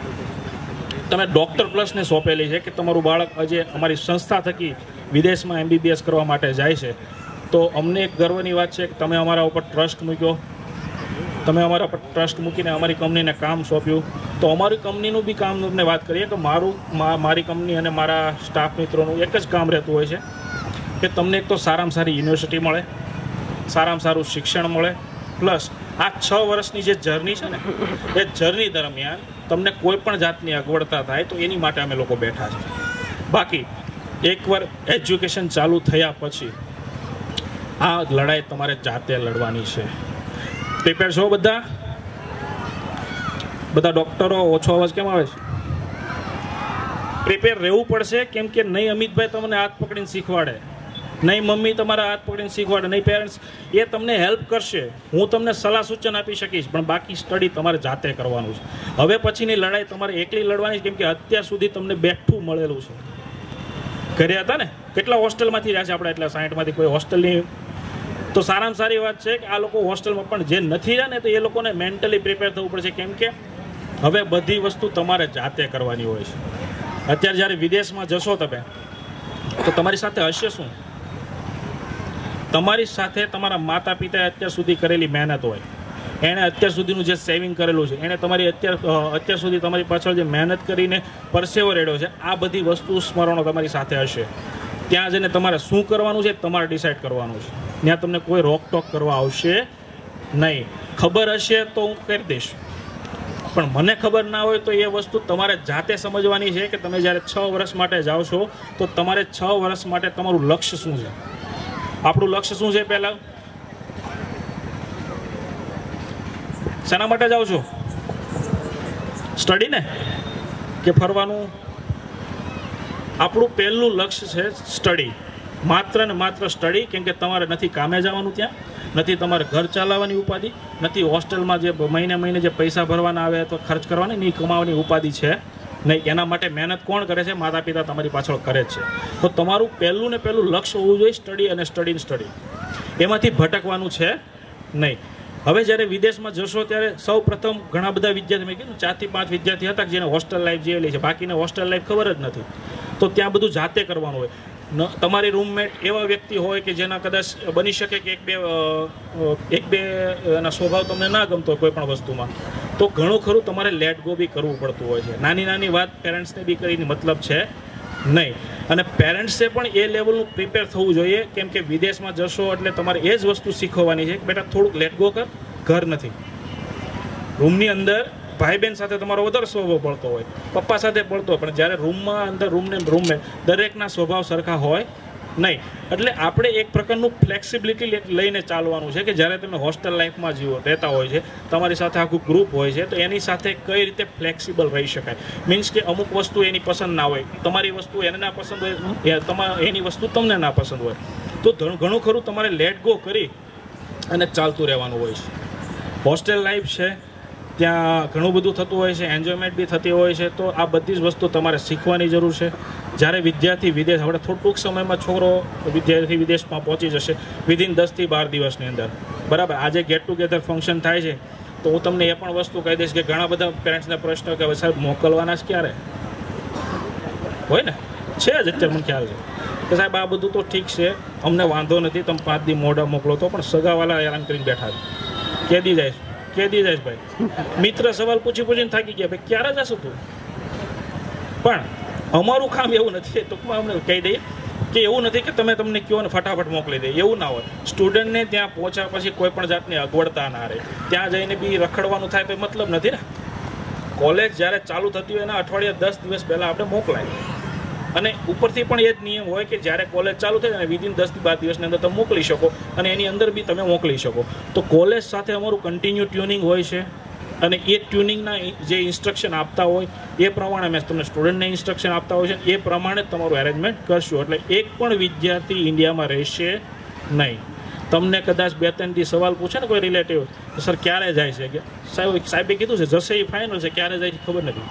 તમે ડૉક્ટર પ્લસને સોંપેલી છે કે તમારું બાળક આજે અમારી સંસ્થા થકી વિદેશમાં એમબીબીએસ કરવા માટે જાય છે. તો અમને એક ગર્વની વાત છે કે તમે અમારા ઉપર ટ્રસ્ટ મૂક્યો, તમે અમારા પર ટ્રસ્ટ મૂકીને અમારી કંપનીને કામ સોંપ્યું. તો અમારી કંપનીનું બી કામ તમને વાત કરીએ કે મારું મારી કંપની અને મારા સ્ટાફ મિત્રોનું એક જ કામ રહેતું હોય છે કે તમને એક તો સારામાં સારી યુનિવર્સિટી મળે, સારામાં સારું શિક્ષણ મળે, પ્લસ આ છ વર્ષની જે જર્ની છે ને એ જર્ની દરમિયાન તમને કોઈ પણ જાતની અગવડતા થાય તો એની માટે અમે લોકો બેઠા છે. બાકી એકવાર એજ્યુકેશન ચાલુ થયા પછી આ લડાઈ તમારે જાતે લડવાની છે. પ્રિપેર છો બધા? બધા ડૉક્ટરો ઓછો અવાજ કેમ આવે છે? પ્રિપેર રહેવું પડશે, કેમ કે નહીં અમિતભાઈ તમને હાથ પકડીને શીખવાડે, નહીં મમ્મી તમારા હાથ પકડીને શીખવાડે, નહીં પેરેન્ટ્સ, એ તમને હેલ્પ કરશે. હું તમને સલાહ સૂચન આપી શકીશ, પણ બાકી સ્ટડી તમારે જાતે કરવાનું છે. હવે પછીની લડાઈ તમારે એકલી લડવાની છે, કેમ કે અત્યાર સુધી તમને બેઠું મળેલું છે. ઘરે હતા ને કેટલા હોસ્ટેલમાંથી રહ્યા છે આપણે, એટલા સાઠમાંથી કોઈ હોસ્ટેલની. તો સારામાં સારી વાત છે કે આ લોકો હોસ્ટેલમાં પણ જે નથી રહ્યા ને તો એ લોકોને મેન્ટલી પ્રિપેર થવું પડશે, કેમ કે હવે બધી વસ્તુ તમારે જાતે કરવાની હોય છે. અત્યારે જ્યારે વિદેશમાં જશો તમે તો તમારી સાથે હશે શું? તમારી સાથે તમારા માતા પિતાએ અત્યાર સુધી કરેલી મહેનત હોય, એણે અત્યાર સુધીનું જે સેવિંગ કરેલું છે, એણે તમારી અત્યાર અત્યાર સુધી તમારી પાછળ જે મહેનત કરીને પરસેવો રેડ્યો છે, આ બધી વસ્તુ સ્મરણો તમારી સાથે હશે. ત્યાં જઈને તમારે શું કરવાનું છે તમારે ડિસાઇડ કરવાનું છે. ત્યાં તમને કોઈ રોકટોક કરવા આવશે નહીં. ખબર હશે તો હું કરી દઈશ, પણ મને ખબર ના હોય તો એ વસ્તુ તમારે જાતે સમજવાની છે કે તમે જ્યારે છ વર્ષ માટે જાઓ છો તો તમારે છ વર્ષ માટે તમારું લક્ષ્ય શું છે. આપણું લક્ષ્ય શું છે? પહેલાં શેના માટે જાઓ છો? સ્ટડી ને કે ફરવાનું? આપણું પહેલું લક્ષ્ય છે સ્ટડી, માત્ર ને માત્ર સ્ટડી. કેમ કે તમારે નથી કામે જવાનું, ત્યાં નથી તમારે ઘર ચાલવાની ઉપાધિ, નથી હોસ્ટેલમાં જે મહિને મહિને જે પૈસા ભરવાના આવે તો ખર્ચ કરવાની નહીં, કમાવાની ઉપાધિ છે નહીં. એના માટે મહેનત કોણ કરે છે? માતા પિતા તમારી પાછળ કરે જ છે. તો તમારું પહેલું ને પહેલું લક્ષ્ય હોવું જોઈએ સ્ટડી, અને સ્ટડી સ્ટડી એમાંથી ભટકવાનું છે નહીં. હવે જ્યારે વિદેશમાં જશો ત્યારે સૌ પ્રથમ ઘણા બધા વિદ્યાર્થી, મેં કીધું ચારથી પાંચ વિદ્યાર્થી હતા જેને હોસ્ટેલ લાઈફ જેવી છે, બાકીને હોસ્ટેલ લાઈફ ખબર જ નથી. તો ત્યાં બધું જાતે કરવાનું હોય. તમારી રૂમમેટ એવા વ્યક્તિ હોય કે જેના કદાચ બની શકે કે એક બે એક બે એના સ્વભાવ તમને ના ગમતો હોય કોઈ પણ વસ્તુમાં, તો ઘણું ખરું તમારે લેટ ગો બી કરવું પડતું હોય છે. નાની નાની વાત પેરેન્ટ્સને બી કરીને મતલબ છે નહીં. અને પેરેન્ટ્સે પણ એ લેવલનું પ્રિપેર થવું જોઈએ, કેમ કે વિદેશમાં જશો એટલે તમારે એ જ વસ્તુ શીખવવાની છે કે બેટા થોડુંક લેટ ગો કર. ઘર નથી, રૂમની અંદર ભાઈ બહેન સાથે તમારો વધારે સ્વભાવ પડતો હોય, પપ્પા સાથે પડતો હોય, પણ જ્યારે રૂમમાં અંદર રૂમને રૂમમેટ દરેકના સ્વભાવ સરખા હોય નહીં. એટલે આપણે એક પ્રકારનું ફ્લેક્સિબિલિટી લઈને ચાલવાનું છે કે જ્યારે તમે હોસ્ટેલ લાઈફમાં જીવો રહેતા હોય છે, તમારી સાથે આખું ગ્રુપ હોય છે, તો એની સાથે કઈ રીતે ફ્લેક્સિબલ રહી શકાય. મીન્સ કે અમુક વસ્તુ એની પસંદ ના હોય, તમારી વસ્તુ એને ના પસંદ હોય, તમારે એની વસ્તુ તમને ના પસંદ હોય, તો ઘણું ખરું તમારે લેટ ગો કરી અને ચાલતું રહેવાનું હોય છે. હોસ્ટેલ લાઈફ છે ત્યાં ઘણું બધું થતું હોય છે, એન્જોયમેન્ટ બી થતી હોય છે. તો આ બધી જ વસ્તુ તમારે શીખવાની જરૂર છે. જ્યારે વિદ્યાર્થી વિદેશ, આપણે થોડું ટૂંક સમયમાં છોકરો વિદ્યાર્થી વિદેશમાં પહોંચી જશે વિધિન દસથી બાર દિવસની અંદર, બરાબર. આજે ગેટ ટુગેધર ફંક્શન થાય છે તો હું તમને એ પણ વસ્તુ કહી દઈશ કે ઘણા બધા પેરેન્ટ્સના પ્રશ્નો કે સાહેબ મોકલવાના જ ક્યારે હોય ને, છે જ અત્યારે મને ખ્યાલ છે કે સાહેબ આ બધું તો ઠીક છે, અમને વાંધો નથી, તમે પાંચ દી મોઢા મોકલો, તો પણ સગાવાલા હેરાન કરીને બેઠા છે. કેદી જાય કેદી જાય ભાઈ, મિત્ર સવાલ પૂછી પૂછીને થાકી ગયા, ભાઈ ક્યારે જશું તું? પણ અમારું કામ એવું નથી, ટૂંકમાં અમને કહી દઈએ કે એવું નથી કે તમે તમને કહો ને ફટાફટ મોકલી દે, એવું ના હોય. સ્ટુડન્ટને ત્યાં પહોંચ્યા પછી કોઈ પણ જાતની અગવડતા ના રહે. ત્યાં જઈને બી રખડવાનું થાય તો મતલબ નથી ને. કોલેજ જ્યારે ચાલુ થતી હોય એના અઠવાડિયા દસ દિવસ પહેલાં આપણે મોકલાય, અને ઉપરથી પણ એ જ નિયમ હોય કે જ્યારે કોલેજ ચાલુ થાય અને વિધિન દસથી બાર દિવસની અંદર તમે મોકલી શકો, અને એની અંદર બી તમે મોકલી શકો. તો કોલેજ સાથે અમારું કન્ટિન્યુ ટ્યુનિંગ હોય છે, અને એ ટ્યુનિંગના જે ઇન્સ્ટ્રક્શન આપતા હોય એ પ્રમાણે મેં તમને સ્ટુડન્ટને ઇન્સ્ટ્રક્શન આપતા હોય છે, એ પ્રમાણે તમારું એરેન્જમેન્ટ કરશું. એટલે એક પણ વિદ્યાર્થી ઇન્ડિયામાં રહેશે નહીં. તમને કદાચ બે ત્રણ દી સવાલ પૂછે ને કોઈ રિલેટિવ, સર ક્યારે જાય છે, કે સાહેબ સાહેબે કીધું છે જશે એ ફાઇનલ છે, ક્યારે જાય છે ખબર નથી,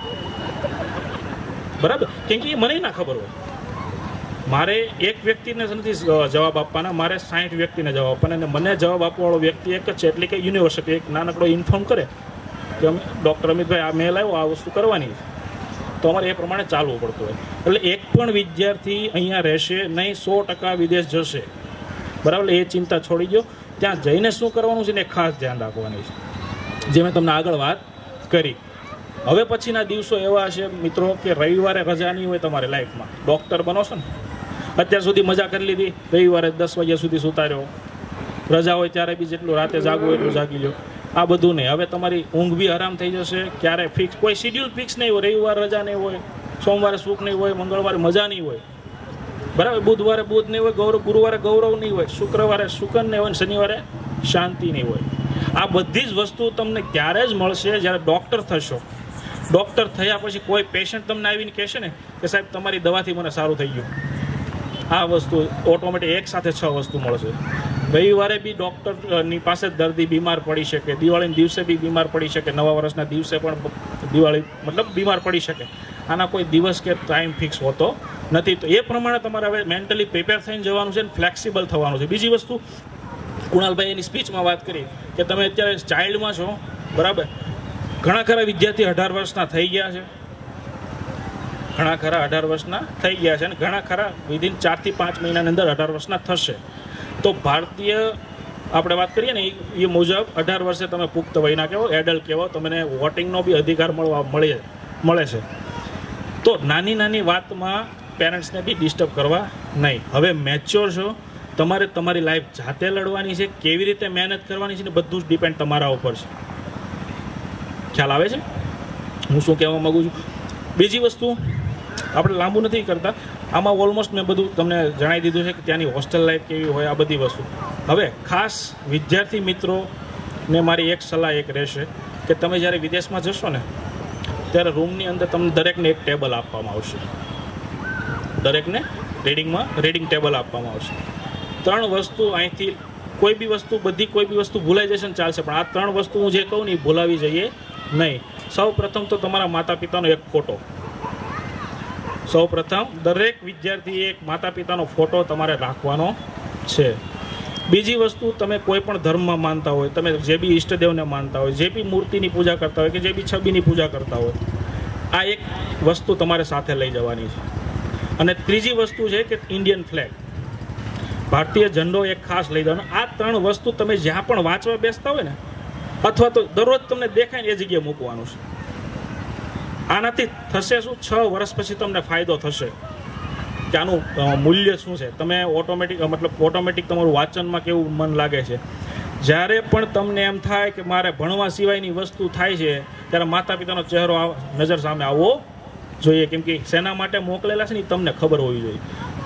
બરાબર. કેમ કે એ મને ના ખબર હોય. મારે એક વ્યક્તિને નથી જવાબ આપવાના, મારે સાઠ વ્યક્તિને જવાબ આપવાના, અને મને જવાબ આપવાવાળો વ્યક્તિ એક જ છે. એટલે કે યુનિવર્સિટી એક નાનકડો ઇન્ફોર્મ કરે કે અમે ડૉક્ટર અમિતભાઈ આ મેલ આવ્યો, આ વસ્તુ કરવાની છે, તો અમારે એ પ્રમાણે ચાલવું પડતું હોય. એટલે એક પણ વિદ્યાર્થી અહીંયા રહેશે નહીં, સો ટકા વિદેશ જશે, બરાબર. એ ચિંતા છોડી દો. ત્યાં જઈને શું કરવાનું છે ને એ ખાસ ધ્યાન રાખવાની છે, જે મેં તમને આગળ વાત કરી. હવે પછીના દિવસો એવા હશે મિત્રો કે રવિવારે રજા નહીં હોય તમારી લાઈફમાં. ડૉક્ટર બનો છો ને, અત્યાર સુધી મજા કરી લીધી, રવિવારે દસ વાગ્યા સુધી સૂતા રહ્યો, રજા હોય ત્યારે બી જેટલું રાતે જાગવું હોય એટલું જાગી લો. આ બધું નહીં. હવે તમારી ઊંઘ બી આરામ થઈ જશે. ક્યારે ફિક્સ કોઈ શિડ્યુલ ફિક્સ નહીં હોય. રવિવાર રજા નહીં હોય, સોમવારે સુખ નહીં હોય, મંગળવારે મજા નહીં હોય, બરાબર. બુધવારે બુધ નહીં હોય, ગૌરવ ગુરુવારે ગૌરવ નહીં હોય, શુક્રવારે શુકન નહીં હોય, શનિવારે શાંતિ નહીં હોય. આ બધી જ વસ્તુ તમને ત્યારે જ મળશે જ્યારે ડૉક્ટર થશો. ડૉક્ટર થયા પછી કોઈ પેશન્ટ તમને આવીને કહેશે ને કે સાહેબ તમારી દવાથી મને સારું થઈ ગયું, આ વસ્તુ ઓટોમેટિક એક સાથે છ વસ્તુ મળશે. રવિવારે બી ડૉક્ટરની પાસે દર્દી બીમાર પડી શકે, દિવાળીના દિવસે બી બીમાર પડી શકે, નવા વર્ષના દિવસે પણ દિવાળી મતલબ બીમાર પડી શકે. આના કોઈ દિવસ કે ટાઈમ ફિક્સ હોતો નથી. તો એ પ્રમાણે તમારે હવે મેન્ટલી પ્રિપેર થઈને જવાનું છે અને ફ્લેક્સિબલ થવાનું છે. બીજી વસ્તુ, કુણાલભાઈ એની સ્પીચમાં વાત કરી કે તમે અત્યારે ચાઇલ્ડમાં છો, બરાબર. ઘણા ખરા વિદ્યાર્થી અઢાર વર્ષના થઈ ગયા છે, ઘણા ખરા અઢાર વર્ષના થઈ ગયા છે, અને ઘણા ખરા વિધિન ચારથી પાંચ મહિનાની અંદર અઢાર વર્ષના થશે. તો ભારતીય આપણે વાત કરીએ ને એ મુજબ અઢાર વર્ષે તમે પુખ્ત વયના કહેવો, એડલ્ટ કહેવો, તમને વોટિંગનો બી અધિકાર મળવા મળે મળે છે. તો નાની નાની વાતમાં પેરેન્ટ્સને બી ડિસ્ટર્બ કરવા નહીં. હવે મેચ્યોર છો તમારે તમારી લાઈફ જાતે લડવાની છે, કેવી રીતે મહેનત કરવાની છે ને બધું જ ડિપેન્ડ તમારા ઉપર છે. ખ્યાલ આવે છે હું શું કહેવા માગું છું? બીજી વસ્તુ આપણે લાંબુ નથી કરતા, આમાં ઓલમોસ્ટ મેં બધું તમને જણાવી દીધું છે કે ત્યાંની હોસ્ટેલ લાઈફ કેવી હોય, આ બધી વસ્તુ. હવે ખાસ વિદ્યાર્થી મિત્રોને મારી એક સલાહ એક રહેશે કે તમે જ્યારે વિદેશમાં જશો ને ત્યારે રૂમની અંદર તમને દરેકને એક ટેબલ આપવામાં આવશે. દરેકને રીડિંગમાં રીડિંગ ટેબલ આપવામાં આવશે. ત્રણ વસ્તુ અહીંથી કોઈ બી વસ્તુ બધી કોઈ બી વસ્તુ ભૂલાઈ જશે ને ચાલશે, પણ આ ત્રણ વસ્તુ હું જે કહું ને એ ભૂલાવી જઈએ નહીં. સૌ પ્રથમ તો તમારા માતા પિતાનો એક ફોટો. સૌ પ્રથમ દરેક વિદ્યાર્થીએ એક માતા પિતાનો ફોટો તમારે રાખવાનો છે. બીજી વસ્તુ, તમે કોઈ પણ ધર્મમાં માનતા હોય, તમે જે બી ઈષ્ટદેવને માનતા હોય, જે બી મૂર્તિની પૂજા કરતા હોય કે જે બી છબીની પૂજા કરતા હોય, આ એક વસ્તુ તમારે સાથે લઈ જવાની છે. અને ત્રીજી વસ્તુ છે કે ઇન્ડિયન ફ્લેગ, ભારતીય ઝંડો એક ખાસ લઈ જવાનો. આ ત્રણ વસ્તુ તમે જ્યાં પણ વાંચવા બેસતા હોય ને અથવા તો દરરોજ તમને દેખાય ને એ જગ્યાએ મૂકવાનું છે. આનાથી થશે શું, છ વર્ષ પછી તમને ફાયદો થશે કે આનું મૂલ્ય શું છે. તમે ઓટોમેટિક મતલબ ઓટોમેટિક તમારું વાંચનમાં કેવું મન લાગે છે. જ્યારે પણ તમને એમ થાય કે મારે ભણવા સિવાયની વસ્તુ થાય છે ત્યારે માતા પિતાનો ચહેરો નજર સામે આવવો જોઈએ, કેમ કે શેના માટે મોકલેલા છે ને તમને ખબર હોવી જોઈએ.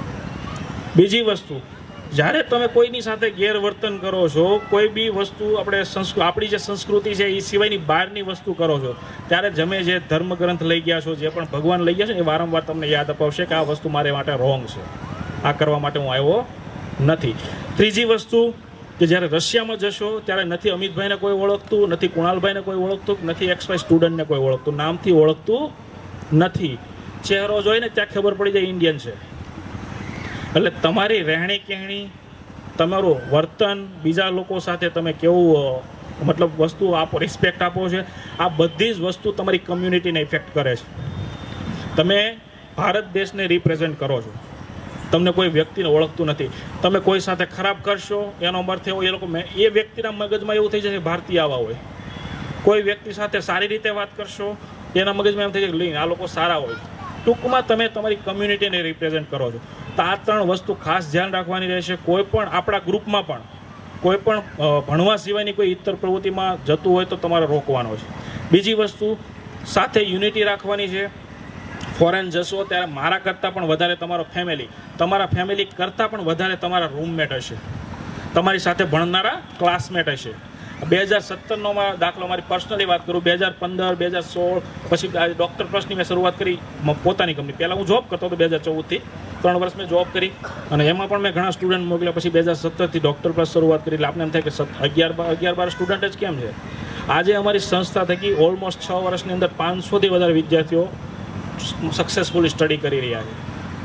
બીજી વસ્તુ, જ્યારે તમે કોઈની સાથે ગેરવર્તન કરો છો, કોઈ બી વસ્તુ આપણે સંસ્કૃતિ આપણી જે સંસ્કૃતિ છે એ સિવાયની બહારની વસ્તુ કરો છો, ત્યારે તમે જે ધર્મગ્રંથ લઈ ગયા છો, જે પણ ભગવાન લઈ ગયા છો, એ વારંવાર તમને યાદ અપાવશે કે આ વસ્તુ મારે માટે રોંગ છે, આ કરવા માટે હું આવ્યો નથી. ત્રીજી વસ્તુ કે જ્યારે રશિયામાં જશો ત્યારે નથી અમિતભાઈને કોઈ ઓળખતું, નથી કુણાલભાઈને કોઈ ઓળખતું, નથી એક્સ વાય સ્ટુડન્ટને કોઈ ઓળખતું, નામથી ઓળખતું નથી. ચહેરો જોઈને ત્યાં ખબર પડી જાય ઇન્ડિયન છે. એટલે તમારી રહેણી કહેણી, તમારું વર્તન, બીજા લોકો સાથે તમે કેવું મતલબ વસ્તુ આપો, રિસ્પેક્ટ આપો છે, આ બધી જ વસ્તુ તમારી કમ્યુનિટીને ઇફેક્ટ કરે છે. તમે ભારત દેશને રિપ્રેઝેન્ટ કરો છો, તમને કોઈ વ્યક્તિને ઓળખતું નથી. તમે કોઈ સાથે ખરાબ કરશો એનો અર્થ એવો, એ લોકો એ વ્યક્તિના મગજમાં એવું થઈ જશે ભારતીય આવા હોય. કોઈ વ્યક્તિ સાથે સારી રીતે વાત કરશો એના મગજમાં એમ થઈ જાય કે લઈને આ લોકો સારા હોય. ટૂંકમાં તમે તમારી કમ્યુનિટીને રિપ્રેઝેન્ટ કરો છો. તો આ ત્રણ વસ્તુ ખાસ ધ્યાન રાખવાની રહેશે. કોઈ પણ આપણા ગ્રુપમાં પણ કોઈ પણ ભણવા સિવાયની કોઈ ઇતર પ્રવૃત્તિમાં જતું હોય તો તમારે રોકવાનો છે. બીજી વસ્તુ, સાથે યુનિટી રાખવાની છે. ફોરેન જશો ત્યારે મારા કરતાં પણ વધારે તમારો ફેમિલી, તમારા ફેમિલી કરતાં પણ વધારે તમારા રૂમમેટ હશે, તમારી સાથે ભણનારા ક્લાસમેટ હશે. બે હજાર સત્તરનો દાખલો મારી પર્સનલી વાત કરું, બે હજાર પંદર બે હજાર સોળ પછી ડૉક્ટર પ્લસની મેં શરૂઆત કરી પોતાની કંપની. પહેલાં હું જોબ કરતો હતો બે હજાર ચૌદથી, ત્રણ વર્ષ મેં જોબ કરી અને એમાં પણ મેં ઘણા સ્ટુડન્ટ મોકલ્યા. પછી બે હજાર સત્તરથી ડૉક્ટર પ્લસ શરૂઆત કરી. એટલે આપણે એમ થાય કે અગિયાર બાર અગિયાર બાર સ્ટુડન્ટ જ કેમ છે. આજે અમારી સંસ્થા થકી ઓલમોસ્ટ છ વર્ષની અંદર પાંચસોથી વધારે વિદ્યાર્થીઓ સક્સેસફુલી સ્ટડી કરી રહ્યા છે.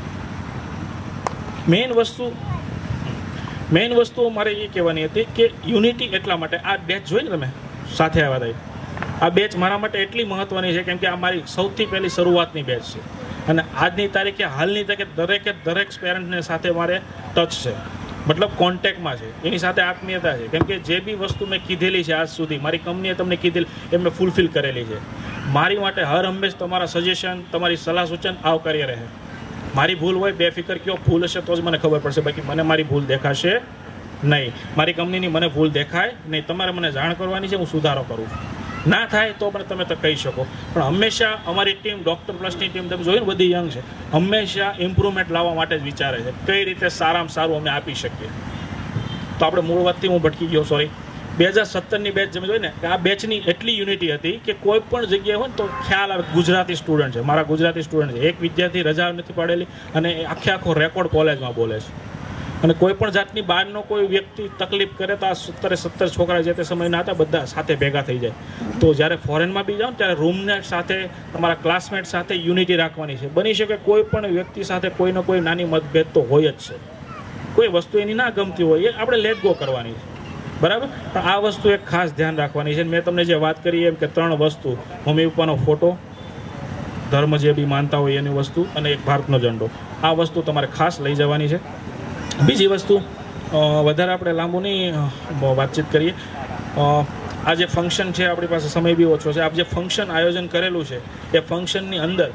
મેઇન વસ્તુ મેઇન વસ્તુ મારે એ કહેવાની હતી કે યુનિટી એટલા માટે આ બેચ જોઈ ને તમે સાથે આવ્યા હતા, આ બેચ મારા માટે એટલી મહત્ત્વની છે કેમ કે આ મારી સૌથી પહેલી શરૂઆતની બેચ છે અને આજની તારીખે હાલની તકે દરેકે દરેક પેરેન્ટને સાથે મારે ટચ છે, મતલબ કોન્ટેક્ટમાં છે, એની સાથે આત્મીયતા છે. કેમ કે જે બી વસ્તુ મેં કીધેલી છે આજ સુધી મારી કંપનીએ તમને કીધેલી એ મેં ફૂલફિલ કરેલી છે. મારી માટે હર હંમેશ તમારા સજેશન, તમારી સલાહ સૂચન આવકાર્ય રહે. મારી ભૂલ હોય બેફિકર કયો, ભૂલ હશે તો જ મને ખબર પડશે, બાકી મને મારી ભૂલ દેખાશે નહીં. મારી કંપનીની મને ભૂલ દેખાય નહીં. તમારે મને જાણ કરવાની છે, હું સુધારો કરું છું. ના થાય તો પણ તમે તો કહી શકો. પણ હંમેશા અમારી ટીમ, ડૉક્ટર પ્લસની ટીમ તમે જોઈને બધી યંગ છે, હંમેશા ઇમ્પ્રુવમેન્ટ લાવવા માટે જ વિચારે છે કઈ રીતે સારામાં સારું અમે આપી શકીએ. તો આપણે મૂળ વાતથી હું ભટકી ગયો, સોરી. બે હજાર સત્તરની બેચ તમે જોઈ ને કે આ બેચની એટલી યુનિટી હતી કે કોઈ પણ જગ્યાએ હોય ને તો ખ્યાલ આવે ગુજરાતી સ્ટુડન્ટ છે, મારા ગુજરાતી સ્ટુડન્ટ છે. એક વિદ્યાર્થી રજા નથી પાડેલી અને આખે આખો રેકોર્ડ કોલેજમાં બોલે છે. અને કોઈ પણ જાતની બહારનો કોઈ વ્યક્તિ તકલીફ કરે તો આ સત્તરે સત્તર છોકરા જે તે સમયના હતા બધા સાથે ભેગા થઈ જાય. તો જ્યારે ફોરેનમાં બી જાઓ ને ત્યારે રૂમમેટ સાથે, તમારા ક્લાસમેટ સાથે યુનિટી રાખવાની છે. બની શકે કોઈ પણ વ્યક્તિ સાથે કોઈનો કોઈ નાની મતભેદ તો હોય જ છે, કોઈ વસ્તુ એની ના ગમતી હોય એ આપણે લેટ ગો કરવાની છે, બરાબર. પણ આ વસ્તુ એક ખાસ ધ્યાન રાખવાની છે. મેં તમને જે વાત કરી એમ કે ત્રણ વસ્તુ, મમ્મી પપ્પાનો ફોટો, ધર્મ જે બી માનતા હોય એની વસ્તુ અને એક ભારતનો ઝંડો, આ વસ્તુ તમારે ખાસ લઈ જવાની છે. બીજી વસ્તુ, વધારે આપણે લાંબુ નહીં વાતચીત કરીએ. આ જે ફંક્શન છે આપણી પાસે સમય બી ઓછો છે. આ જે ફંક્શન આયોજન કરેલું છે એ ફંક્શનની અંદર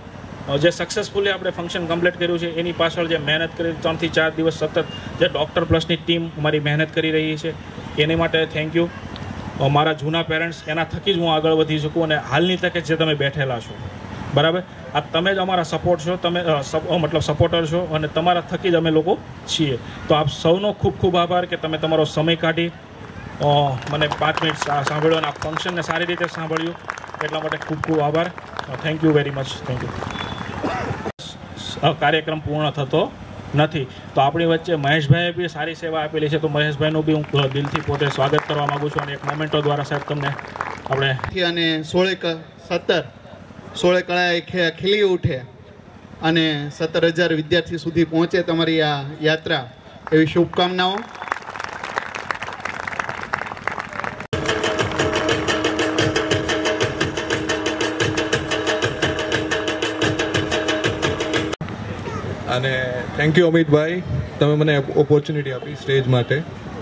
જે સક્સેસફુલી આપણે ફંક્શન કમ્પ્લીટ કર્યું છે એની પાછળ જે મહેનત કરી ત્રણથી ચાર દિવસ સતત જે ડૉક્ટર પ્લસની ટીમ મારી મહેનત કરી રહી છે એની માટે થેન્ક યુ. મારા જૂના પેરેન્ટ્સ એના થકી જ હું આગળ વધી શકું અને હાલની તકે જે તમે બેઠેલા છો બરાબર આ તમે જ અમારા સપોર્ટ છો તમે મતલબ સપોર્ટર છો અને તમારા થકી જ અમે લોકો છીએ. તો આપ સૌનો ખૂબ ખૂબ આભાર કે તમે તમારો સમય કાઢી મને પાંચ મિનિટ સાંભળ્યો અને આ ફંક્શનને સારી રીતે સાંભળ્યું એટલા માટે ખૂબ ખૂબ આભાર. Thank you very much. Thank you. કાર્યક્રમ પૂર્ણ થતો નથી તો આપણી વચ્ચે મહેશભાઈએ બી સારી સેવા આપેલી છે તો મહેશભાઈનું બી હું દિલથી પોતે સ્વાગત કરવા માગું છું અને એક મોમેન્ટો દ્વારા સાહેબ તમને આપણે અને સોળે સત્તર સોળે કળાએ ખીલી ઉઠે અને સત્તર હજાર વિદ્યાર્થી સુધી પહોંચે તમારી આ યાત્રા એવી શુભકામનાઓ. અને થેન્ક યુ અમિતભાઈ, તમે મને ઓપોર્ચ્યુનિટી આપી સ્ટેજ માટે.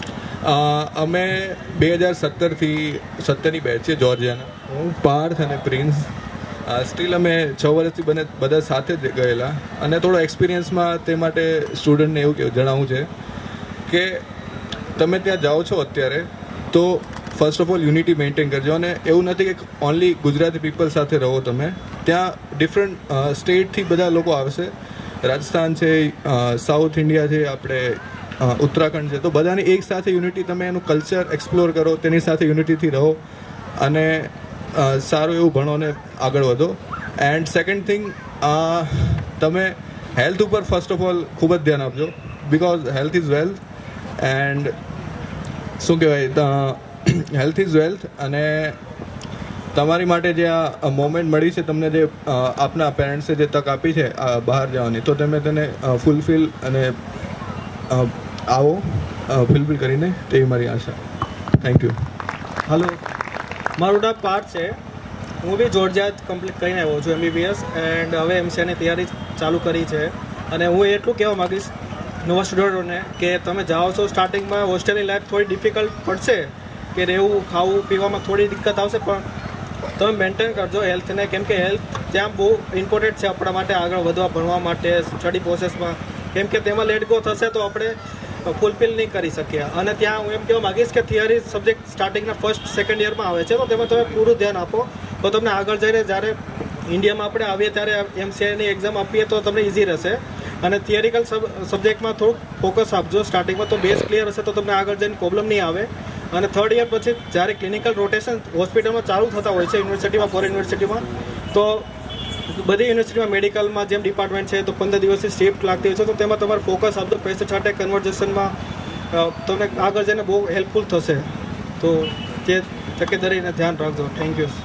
અમે બે હજાર સત્તરથી સત્તરની બેચ છે જોર્જિયાના. હું પાર્થ અને પ્રિન્સ સ્ટીલ અમે છ વર્ષથી બને બધા સાથે જ ગયેલા અને થોડો એક્સપિરિયન્સમાં તે માટે સ્ટુડન્ટને એવું કેવું જણાવવું છે કે તમે ત્યાં જાઓ છો અત્યારે તો first of all unity maintain કરજો. અને એવું નથી કે ઓનલી ગુજરાતી પીપલ સાથે રહો, તમે ત્યાં ડિફરન્ટ સ્ટેટથી બધા લોકો આવશે. રાજસ્થાન છે, સાઉથ ઇન્ડિયા છે, આપણે ઉત્તરાખંડ છે, તો બધાની એક સાથે યુનિટી તમે એનું કલ્ચર એક્સપ્લોર કરો, તેની સાથે યુનિટીથી રહો અને સારું એવું ભણો ને આગળ વધો. એન્ડ સેકન્ડ થિંગ, તમે હેલ્થ ઉપર ફર્સ્ટ ઓફ ઓલ ખૂબ જ ધ્યાન આપજો because health is wealth. And શું કહેવાય, હેલ્થ ઇઝ વેલ્થ. અને તમારી માટે જે આ મોમેન્ટ મળી છે, તમને જે આપના પેરેન્ટ્સે જે તક આપી છે બહાર જવાની, તો તમે તેને ફૂલફિલ અને આવો ફૂલફિલ કરીને તેવી મારી આશા. Thank you. હલો, મારું નામ પાર્થ છે. હું બી જોર્જિયા જ કમ્પ્લીટ કરીને આવ્યો છું એમબીબીએસ એન્ડ હવે એમસીએની તૈયારી ચાલુ કરી છે. અને હું એટલું કહેવા માગીશ નવા સ્ટુડન્ટોને કે તમે જાઓ છો સ્ટાર્ટિંગમાં હોસ્ટેલની લાઈફ થોડી ડિફિકલ્ટ પડશે કે રહેવું ખાવું પીવામાં થોડી દિક્કત આવશે, પણ તમે મેન્ટેન કરજો હેલ્થને, કેમ કે હેલ્થ ત્યાં બહુ ઇમ્પોર્ટન્ટ છે આપણા માટે આગળ વધવા ભણવા માટે સ્ટડી પ્રોસેસમાં. કેમ કે તેમાં લેટ ગો થશે તો આપણે ફૂલફિલ નહીં કરી શકીએ. અને ત્યાં હું એમ કહેવા માગીશ કે થિયરી સબ્જેક્ટ સ્ટાર્ટિંગના ફર્સ્ટ સેકન્ડ યરમાં આવે છે તો તેમાં તમે પૂરું ધ્યાન આપો તો તમને આગળ જઈને જ્યારે ઇન્ડિયામાં આપણે આવીએ ત્યારે એમસીઆઈની એક્ઝામ આપીએ તો તમને ઇઝી રહેશે. અને થિયરિકલ સબ્જેક્ટમાં થોડુંક ફોકસ આપજો સ્ટાર્ટિંગમાં, તો બેઝ ક્લિયર હશે તો તમને આગળ જઈને પ્રોબ્લેમ નહીં આવે. અને થર્ડ યર પછી જ્યારે ક્લિનિકલ રોટેશન હોસ્પિટલમાં ચાલુ થતા હોય છે યુનિવર્સિટીમાં, ફોરેન યુનિવર્સિટીમાં, તો બધી યુનિવર્સિટીમાં મેડિકલમાં જેમ ડિપાર્ટમેન્ટ છે તો પંદર દિવસની શિફ્ટ લાગતી હોય છે, તો તેમાં તમારે ફોકસ આપજો. પેશન્ટ સાથે કન્વર્ઝેશનમાં તમને આગળ જઈને બહુ હેલ્પફુલ થશે. તો તે તકેદારીને ધ્યાન રાખજો. Thank you.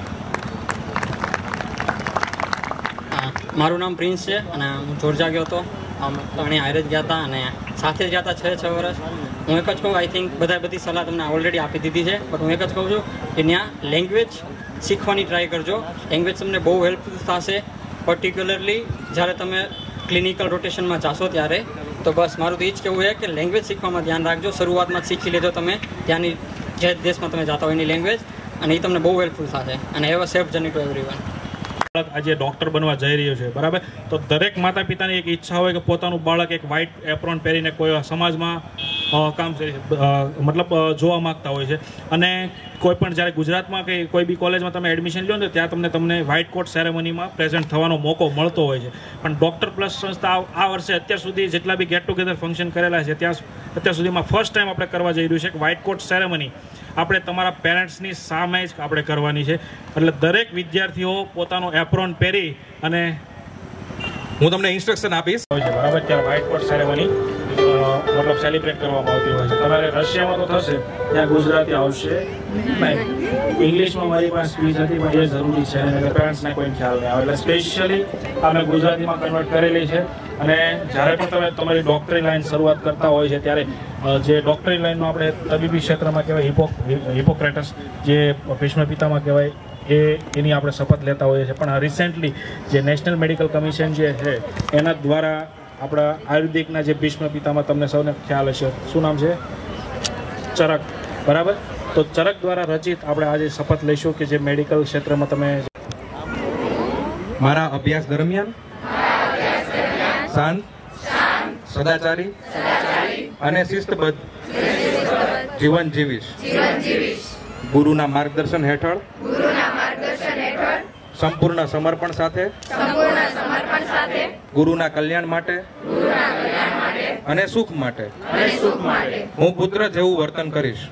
મારું નામ પ્રિન્સ છે અને હું જોર્જિયા ગયો હતો. ત્રણે હારે જ ગયા હતા અને સાથે જ ગયા હતા છ છ વર્ષ. હું એક જ કહું, આઈ થિંક બધા બધી સલાહ તમને ઓલરેડી આપી દીધી છે, બટ હું એક જ કહું છું કે ત્યાં લેંગ્વેજ શીખવાની ટ્રાય કરજો. લેંગ્વેજ તમને બહુ હેલ્પફુલ થશે, પર્ટિક્યુલરલી જ્યારે તમે ક્લિનિકલ રોટેશનમાં જાશો ત્યારે. તો બસ મારું તો એ જ કહેવું છે કે લેંગ્વેજ શીખવામાં ધ્યાન રાખજો. શરૂઆતમાં જ શીખી લેજો તમે ત્યાંની જે દેશમાં તમે જતા હોય એની લેંગ્વેજ, અને એ તમને બહુ હેલ્પફુલ થશે. અને એવા સેફ જર્ની ટુ એવરીવન. આજે ડૉક્ટર બનવા જઈ રહ્યો છે બરાબર, તો દરેક માતા પિતાની એક ઈચ્છા હોય કે પોતાનું બાળક એક વ્હાઇટ એપ્રોન પહેરીને કોઈ સમાજમાં કામ મતલબ જોવા માગતા હોય છે. અને કોઈ પણ જ્યારે ગુજરાતમાં કે કોઈ બી કોલેજમાં તમે એડમિશન લો ને ત્યાં તમને તમને વ્હાઇટ કોટ સેરેમનીમાં પ્રેઝન્ટ થવાનો મોકો મળતો હોય છે. પણ ડૉક્ટર પ્લસ સંસ્થા આ વર્ષે અત્યાર સુધી જેટલા બી ગેટ ટુગેધર ફંક્શન કરેલા છે ત્યાં અત્યાર સુધીમાં ફર્સ્ટ ટાઈમ આપણે કરવા જઈ રહ્યું છે કે વ્હાઇટ કોટ સેરેમની આપણે તમારા પેરેન્ટ્સની સામે જ આપણે કરવાની છે. એટલે દરેક વિદ્યાર્થીઓ પોતાનો એપ્રોન પહેરી અને હું તમને ઇન્સ્ટ્રક્શન આપીશ બરાબર ત્યારે વ્હાઇટ કોટ સેરેમની મતલબ સેલિબ્રેટ કરવામાં આવતી હોય છે. તમારે રશિયામાં તો થશે ત્યાં ગુજરાતી આવશે નહીં. ઇંગ્લિશમાં મારી પાસે સ્પીચ હતી પણ એ જરૂરી છે અને પેરેન્ટ્સને કોઈ ખ્યાલ નહીં આવે એટલે સ્પેશિયલી અમે ગુજરાતીમાં કન્વર્ટ કરેલી છે. અને જ્યારે પણ તમે તમારી ડૉક્ટરી લાઈન શરૂઆત કરતા હોય છે ત્યારે જે ડૉક્ટરી લાઈનનો આપણે તબીબી ક્ષેત્રમાં કહેવાય હિપો હિપોક્રેટસ જે ભીષ્મ પિતામાં કહેવાય એ એની આપણે શપથ લેતા હોઈએ છીએ. પણ રિસેન્ટલી જે નેશનલ મેડિકલ કમિશન જે છે એના દ્વારા આપણા આયુર્વેદિકના જે ભીષ્મ પિતામાં તમને સૌને ખ્યાલ હશે, શું નામ છે, ચરક બરાબર. તો ચરક દ્વારા રચિત આપણે આજે શપથ લઈશું કે જે મેડિકલ ક્ષેત્રમાં તમે મારા અભ્યાસ દરમિયાન શાંત, સદાચારી અને શિસ્તબદ્ધ જીવન જીવીશ. ગુરુના માર્ગદર્શન હેઠળ સંપૂર્ણ સમર્પણ સાથે ગુરુના કલ્યાણ માટે અને સુખ માટે હું પુત્ર જેવું વર્તન કરીશ.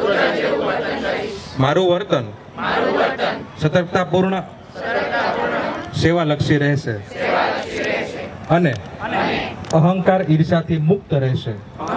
મારું વર્તન સતર્કતાપૂર્ણ, સેવાલક્ષી રહેશે અને અહંકાર ઈર્ષાથી મુક્ત રહેશે.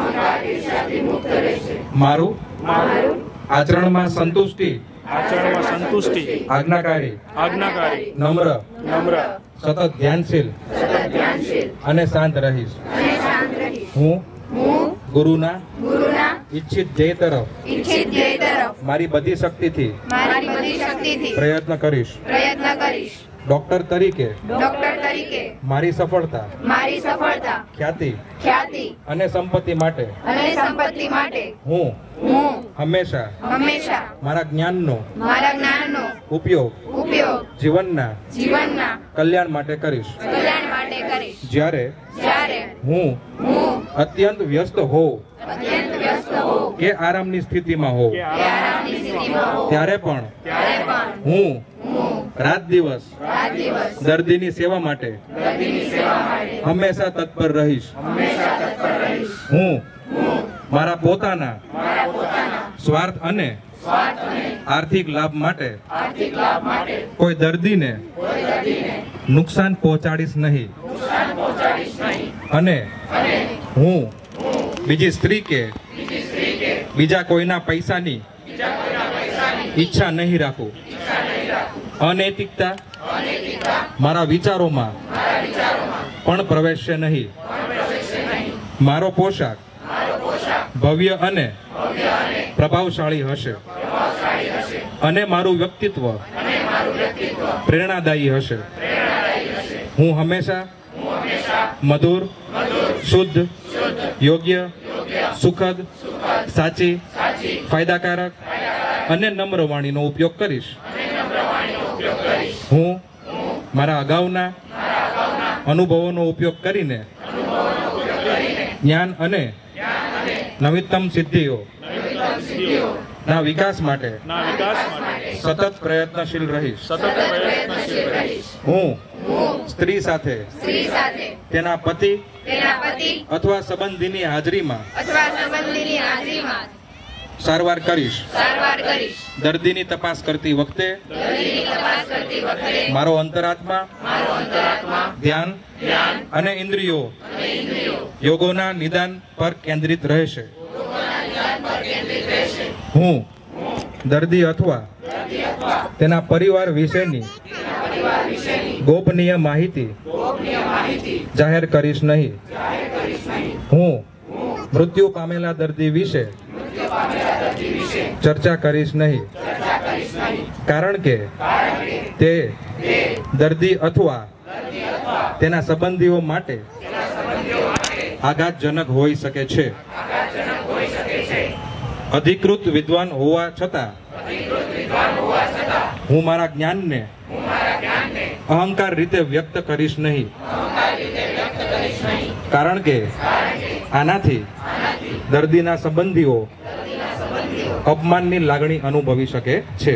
મારું આચરણમાં સંતુષ્ટિ આચરણમાં સંતુષ્ટિ, આજ્ઞાકારી આજ્ઞાકારી, નમ્ર નમ્ર, સતત ધ્યાનશીલ અને શાંત રહીશ. હું ગુરુના ઈચ્છિત ધ્યેય તરફ મારી બધી શક્તિથી પ્રયત્ન કરીશ. ડોક્ટર તરીકે મારી સફળતા, ખ્યાતિ અને સંપત્તિ માટે હું હંમેશા મારા જ્ઞાનનો ઉપયોગ જીવનના કલ્યાણ માટે કરીશ. જ્યારે હું અત્યંત વ્યસ્ત હોઉં કે આરામની સ્થિતિમાં હોઉં ત્યારે પણ હું રાત દિવસ દર્દીની સેવા માટે હંમેશા તત્પર રહીશ. હું મારા પોતાના સ્વાર્થ અને આર્થિક લાભ માટે કોઈ દર્દીને નુકસાન પહોંચાડીશ નહીં અને હું બીજી સ્ત્રી કે બીજા કોઈના પૈસાની ઈચ્છા નહીં રાખું. અનૈતિકતા મારા વિચારોમાં પણ પ્રવેશશે નહીં. મારો પોશાક ભવ્ય અને પ્રભાવશાળી હશે અને મારું વ્યક્તિત્વ પ્રેરણાદાયી હશે. હું હંમેશા મધુર, શુદ્ધ, યોગ્ય, સુખદ, સાચી, ફાયદાકારક અને નમ્ર વાણીનો ઉપયોગ કરીશ. હું મારા અગાઉના અનુભવોનો ઉપયોગ કરીને જ્ઞાન અને નવીનતમ સિદ્ધિઓ ના વિકાસ માટે સતત પ્રયત્નશીલ રહીશ. હું સ્ત્રી સાથે તેના પતિ અથવા સંબંધીની હાજરીમાં સારવાર કરીશ. દર્દીની તપાસ કરતી વખતે મારો અંતરાત્મા ધ્યાન અને ઇન્દ્રિયો યોગોના નિદાન પર કેન્દ્રિત રહેશે. હું દર્દી અથવા તેના પરિવાર વિશેની ગોપનીય માહિતી જાહેર કરીશ નહીં. હું મૃત્યુ પામેલા દર્દી વિશે ચર્ચા કરીશ નહીં, કારણ કે તે દર્દી અથવા તેના સંબંધીઓ માટે આઘાતજનક હોઈ શકે છે. અધિકૃત વિદ્વાન હોવા છતાં હું મારા જ્ઞાનને અહંકાર રીતે વ્યક્ત કરીશ નહીં, કારણ કે આનાથી દર્દીના સંબંધીઓ અપમાનની લાગણી અનુભવી શકે છે.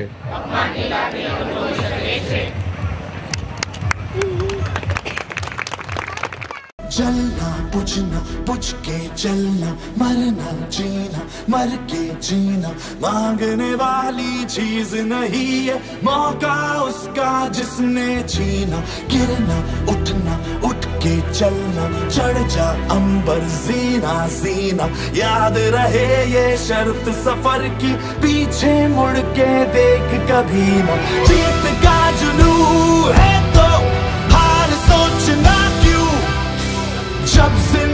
चलना बुझना बुझ के चलना, मरना जीना मर के जीना, मांगने वाली चीज नहीं है मौका उसका जिसने छीना. गिरना उठना उठ के चलना, चढ़ जा अंबर जीना जीना, याद रहे ये शर्त सफर की, पीछे मुड़ के देख कभी ना. जीत का जुनून है तो हार सोचना क्यों, जब जिंदगी